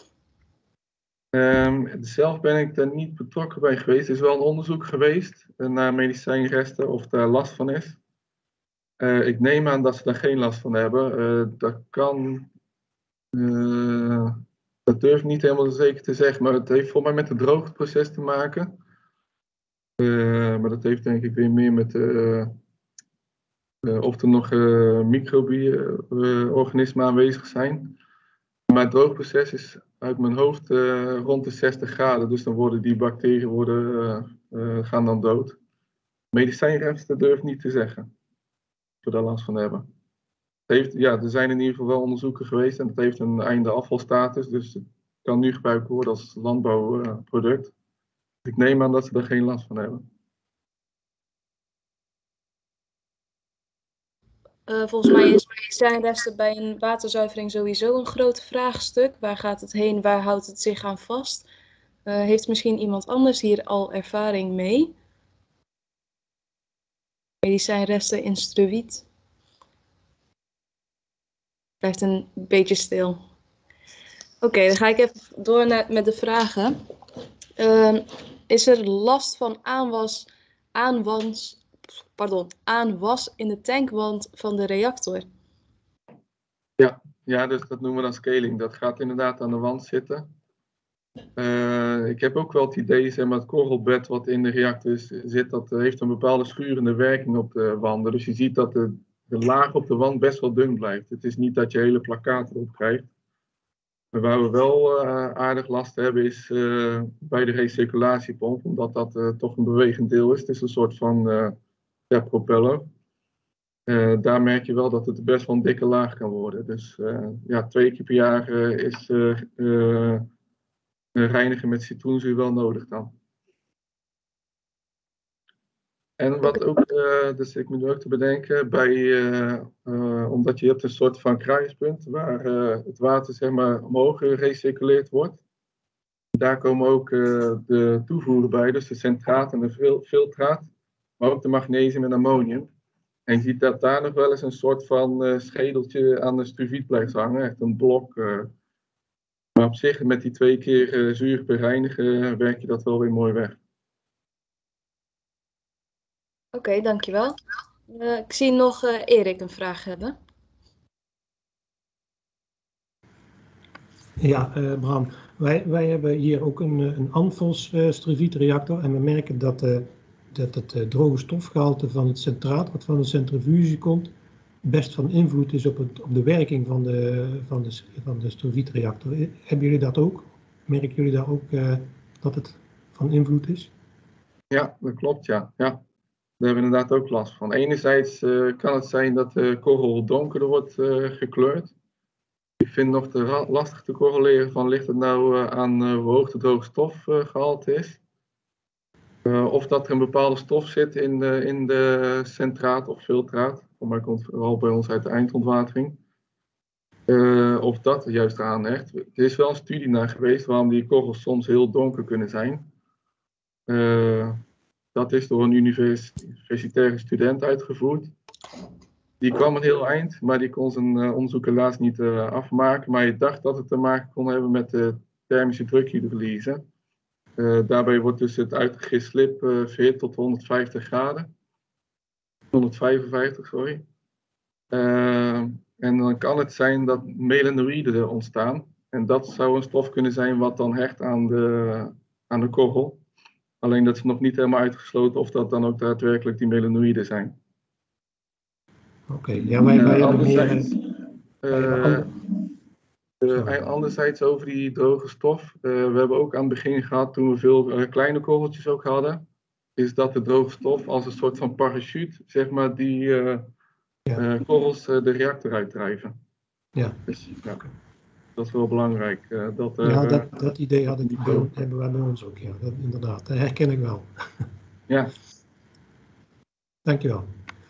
Zelf ben ik daar niet betrokken bij geweest. Er is wel een onderzoek geweest naar medicijnresten of daar last van is. Ik neem aan dat ze daar geen last van hebben. Dat kan... dat durf ik niet helemaal zeker te zeggen, maar het heeft volgens mij met het droogteproces te maken. Maar dat heeft denk ik weer meer met of er nog microorganismen aanwezig zijn. Maar het droogproces is uit mijn hoofd rond de 60 graden. Dus dan worden die bacteriën gaan dan dood. Medicijnresten durf ik niet te zeggen. Of we daar last van hebben. Er zijn in ieder geval wel onderzoeken geweest. En het heeft een einde afvalstatus. Dus het kan nu gebruikt worden als landbouwproduct. Ik neem aan dat ze daar geen last van hebben. Volgens mij is medicijnresten bij een waterzuivering sowieso een groot vraagstuk. Waar gaat het heen? Waar houdt het zich aan vast? Heeft misschien iemand anders hier al ervaring mee? Medicijnresten in struviet. Blijft een beetje stil. Oké, dan ga ik even door met de vragen. Is er last van aanwas in de tankwand van de reactor? Ja, dus dat noemen we dan scaling. Dat gaat inderdaad aan de wand zitten. Ik heb ook wel het idee, zeg maar, het korrelbed wat in de reactor zit, dat heeft een bepaalde schurende werking op de wanden. Dus je ziet dat de laag op de wand best wel dun blijft. Het is niet dat je hele plakkaat erop krijgt. Maar waar we wel aardig last hebben is bij de recirculatiepomp, omdat dat toch een bewegend deel is. Het is een soort van propeller. Daar merk je wel dat het best wel een dikke laag kan worden. Dus 2 keer per jaar is reinigen met citroenzuur wel nodig dan. En wat ook, dus ik moet ook te bedenken, omdat je hebt een soort van kruispunt waar het water, zeg maar, omhoog gerecirculeerd wordt. Daar komen ook de toevoegen bij, dus de centraat en de filtraat, maar ook de magnesium en ammonium. En je ziet dat daar nog wel eens een soort van schedeltje aan de struviet blijft hangen, echt een blok. Maar op zich, met die 2 keer zuur bereinigen, werk je dat wel weer mooi weg. Oké, dankjewel. Ik zie nog Erik een vraag hebben. Ja, Bram, wij hebben hier ook een Anfos struvietreactor en we merken dat het droge stofgehalte van het centraat, wat van de centrifuge komt, best van invloed is op de werking van de struvietreactor. Hebben jullie dat ook? Merken jullie daar ook dat het van invloed is? Ja, dat klopt, ja. Daar hebben we inderdaad ook last van. Enerzijds kan het zijn dat de korrel donkerder wordt gekleurd. Ik vind nog te lastig te correleren van ligt het nou aan hoe hoog de droge stofgehalte is. Of dat er een bepaalde stof zit in de centraat of filtraat. Voor mij komt het vooral bij ons uit de eindontwatering. Of dat er juist aan hecht. Er is wel een studie naar geweest waarom die korrels soms heel donker kunnen zijn. Dat is door een universitaire student uitgevoerd. Die kwam een heel eind, maar die kon zijn onderzoek helaas niet afmaken. Maar je dacht dat het te maken kon hebben met de thermische drukhydrolyse. Daarbij wordt dus het uitgegist slib verhit tot 150 graden. 155, sorry. En dan kan het zijn dat melanoïden ontstaan. En dat zou een stof kunnen zijn wat dan hecht aan de korrel. Alleen dat is nog niet helemaal uitgesloten of dat dan ook daadwerkelijk die melanoïden zijn. Oké, ja, wij hebben meer... Anderzijds over die droge stof. We hebben ook aan het begin gehad, toen we veel kleine korreltjes ook hadden, is dat de droge stof als een soort van parachute, zeg maar, die korrels de reactor uitdrijven. Ja. Dus, ja. Dat is wel belangrijk. Dat idee hebben wij bij ons ook, ja. Dat, inderdaad, dat herken ik wel. Ja. Dankjewel.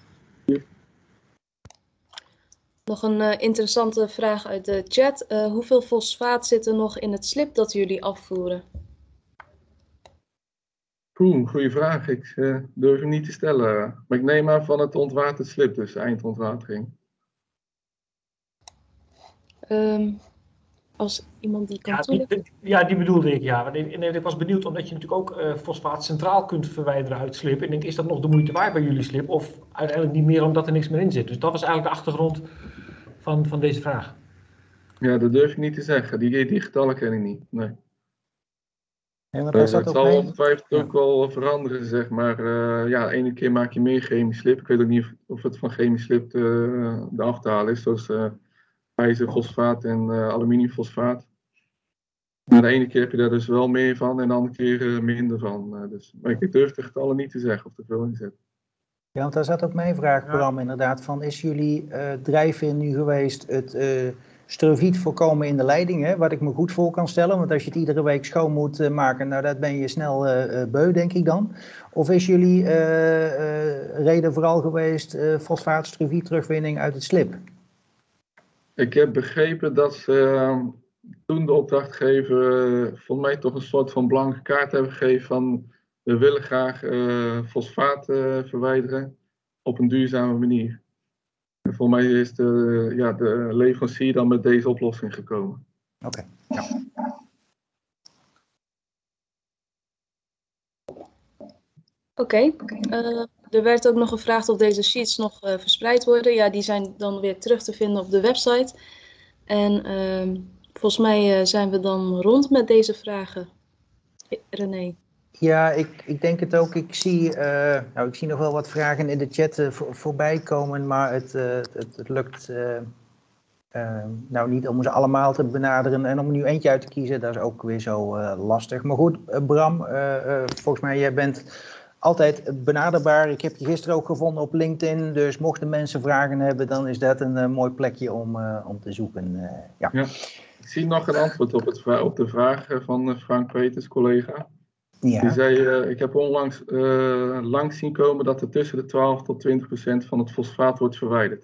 Nog een interessante vraag uit de chat. Hoeveel fosfaat zit er nog in het slib dat jullie afvoeren? Goeie vraag. Ik durf hem niet te stellen. Maar ik neem aan van het ontwaterd slib, dus eindontwatering. Als iemand die kan die bedoelde ik, ja. Ik was benieuwd omdat je natuurlijk ook fosfaat centraal kunt verwijderen uit slib. En ik denk, is dat nog de moeite waard bij jullie slib? Of uiteindelijk niet meer omdat er niks meer in zit? Dus dat was eigenlijk de achtergrond van deze vraag. Ja, dat durf ik niet te zeggen. Die getallen ken ik niet. Nee. Ja, want daar zat Het ook zal mee. ongetwijfeld ook wel veranderen, zeg maar. Ja, de ene keer maak je meer chemisch slip. Ik weet ook niet of het van chemisch slip de af te halen is, zoals ijzerfosfaat en aluminiumfosfaat. Maar de ene keer heb je daar dus wel meer van en de andere keer minder van. Dus, maar ik durf de getallen niet te zeggen of er veel in zit. Ja, want daar zat ook mijn vraag, Bram, inderdaad, van is jullie drijfveer nu geweest het strofiet voorkomen in de leiding, hè? Wat ik me goed voor kan stellen, want als je het iedere week schoon moet maken, nou dat ben je snel beu, denk ik dan. Of is jullie reden vooral geweest fosfaat, strofiet terugwinning uit het slip? Ik heb begrepen dat ze toen de opdrachtgever volgens mij toch een soort van blanke kaart hebben gegeven van we willen graag fosfaat verwijderen op een duurzame manier. En volgens mij is de leverancier dan met deze oplossing gekomen. Oké. Ja. Oké. Er werd ook nog gevraagd of deze sheets nog verspreid worden. Ja, die zijn dan weer terug te vinden op de website. En volgens mij zijn we dan rond met deze vragen. René. Ja, ik denk het ook. Ik zie nog wel wat vragen in de chat voorbij komen, maar het lukt niet om ze allemaal te benaderen en om er nu eentje uit te kiezen, dat is ook weer zo lastig. Maar goed, Bram, volgens mij jij bent altijd benaderbaar. Ik heb je gisteren ook gevonden op LinkedIn, dus mochten mensen vragen hebben, dan is dat een mooi plekje om te zoeken. Ja. Ik zie nog een antwoord op de vraag van Frank Peters, collega. Ja. Die zei, ik heb onlangs langs zien komen dat er tussen de 12 tot 20% van het fosfaat wordt verwijderd.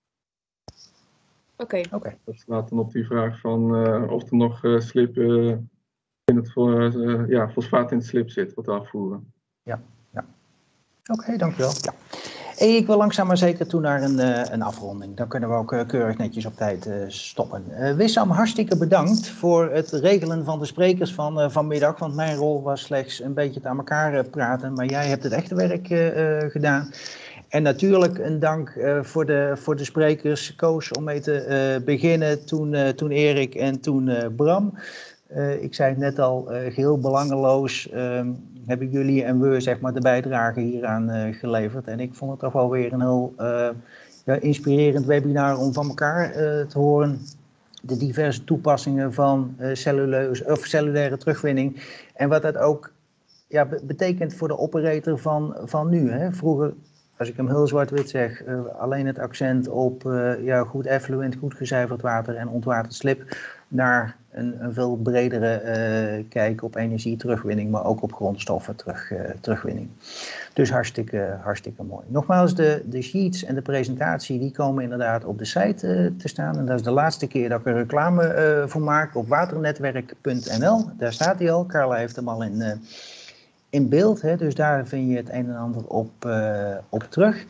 Oké. Dat slaat dan op die vraag van of er nog slip fosfaat in het slip zit, wat we afvoeren. Ja. Oké, dankjewel. Ja. Ik wil langzaam maar zeker toe naar een afronding. Dan kunnen we ook keurig netjes op tijd stoppen. Wissam, hartstikke bedankt voor het regelen van de sprekers van vanmiddag. Want mijn rol was slechts een beetje aan elkaar praten. Maar jij hebt het echte werk gedaan. En natuurlijk een dank voor de sprekers. Koos om mee te beginnen, toen Erik en toen Bram. Ik zei het net al, geheel belangeloos hebben jullie en we zeg maar de bijdrage hieraan geleverd. En ik vond het toch wel weer een heel inspirerend webinar om van elkaar te horen. De diverse toepassingen van cellulaire terugwinning. En wat dat ook betekent voor de operator van nu. Hè. Vroeger, als ik hem heel zwart-wit zeg, alleen het accent op goed effluent, goed gezuiverd water en ontwaterd slip, naar een veel bredere kijk op energieterugwinning, maar ook op grondstoffen terugwinning. Dus hartstikke mooi. Nogmaals, de sheets en de presentatie die komen inderdaad op de site te staan. En dat is de laatste keer dat ik er reclame voor maak op waternetwerk.nl. Daar staat hij al. Carla heeft hem al in beeld, hè, dus daar vind je het een en ander op terug.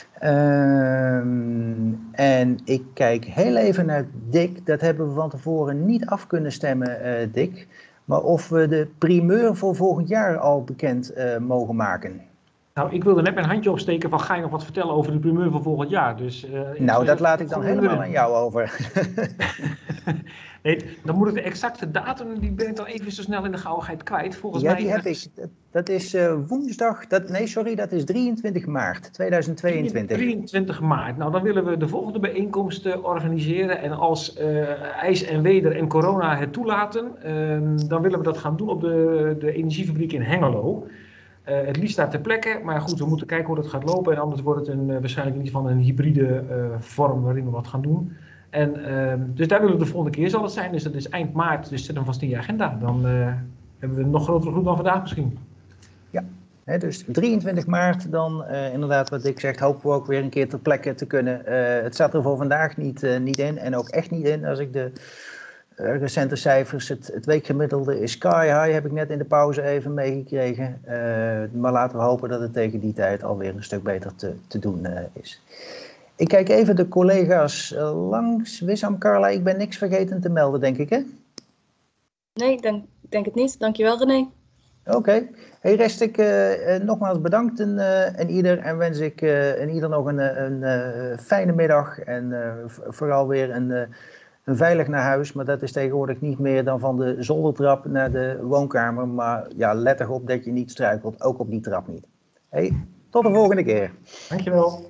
En ik kijk heel even naar Dick. Dat hebben we van tevoren niet af kunnen stemmen, Dick. Maar of we de primeur voor volgend jaar al bekend mogen maken. Nou, ik wilde net mijn handje opsteken van ga je nog wat vertellen over de primeur van volgend jaar. Dus, dat laat ik dan helemaal aan jou over. Nee, dan moet ik de exacte datum, die ben ik dan even zo snel in de gauwigheid kwijt. Volgens mij die heb ik. Dat is woensdag, dat is 23 maart 2022. 23 maart. Nou, dan willen we de volgende bijeenkomst organiseren. En als ijs en weder en corona het toelaten, dan willen we dat gaan doen op de energiefabriek in Hengelo. Het liefst daar ter plekke, maar goed, we moeten kijken hoe dat gaat lopen. En anders wordt het waarschijnlijk in ieder geval een hybride vorm waarin we wat gaan doen. En dus daar willen we de volgende keer zal het zijn. Dus dat is eind maart, dus zet hem vast in je agenda. Dan hebben we een nog grotere groep dan vandaag misschien. Ja, hè, dus 23 maart dan inderdaad wat Dick zegt, hopen we ook weer een keer ter plekke te kunnen. Het staat er voor vandaag niet in en ook echt niet in. Als ik de recente cijfers, het weekgemiddelde is sky high, heb ik net in de pauze even meegekregen. Maar laten we hopen dat het tegen die tijd alweer een stuk beter te doen is. Ik kijk even de collega's langs. Wissam, Carla, ik ben niks vergeten te melden, denk ik, hè? Nee, denk het niet. Dankjewel, René. Oké. Hey, rest ik nogmaals bedankt en ieder. En wens ik en ieder nog een fijne middag. En vooral weer veilig naar huis, maar dat is tegenwoordig niet meer dan van de zoldertrap naar de woonkamer. Maar ja, let erop dat je niet struikelt, ook op die trap niet. Hey, tot de volgende keer. Dankjewel.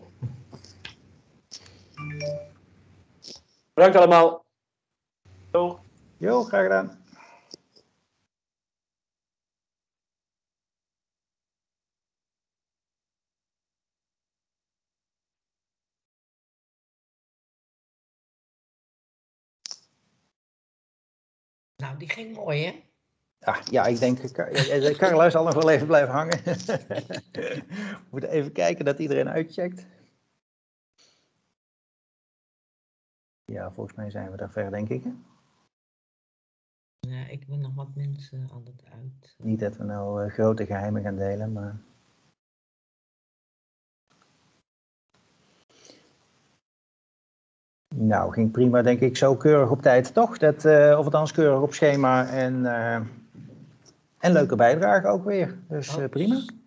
Bedankt allemaal. Jo, graag gedaan. Nou, die ging mooi, hè? Ja, ik denk, Carla zal nog wel even blijven hangen. We moeten even kijken dat iedereen uitcheckt. Ja, volgens mij zijn we daar ver, denk ik. Hè? Ja, ik ben nog wat mensen aan het uit. Niet dat we nou grote geheimen gaan delen, maar... Nou, ging prima, denk ik, zo keurig op tijd, toch? Of althans keurig op schema en leuke bijdrage ook weer. Dus prima.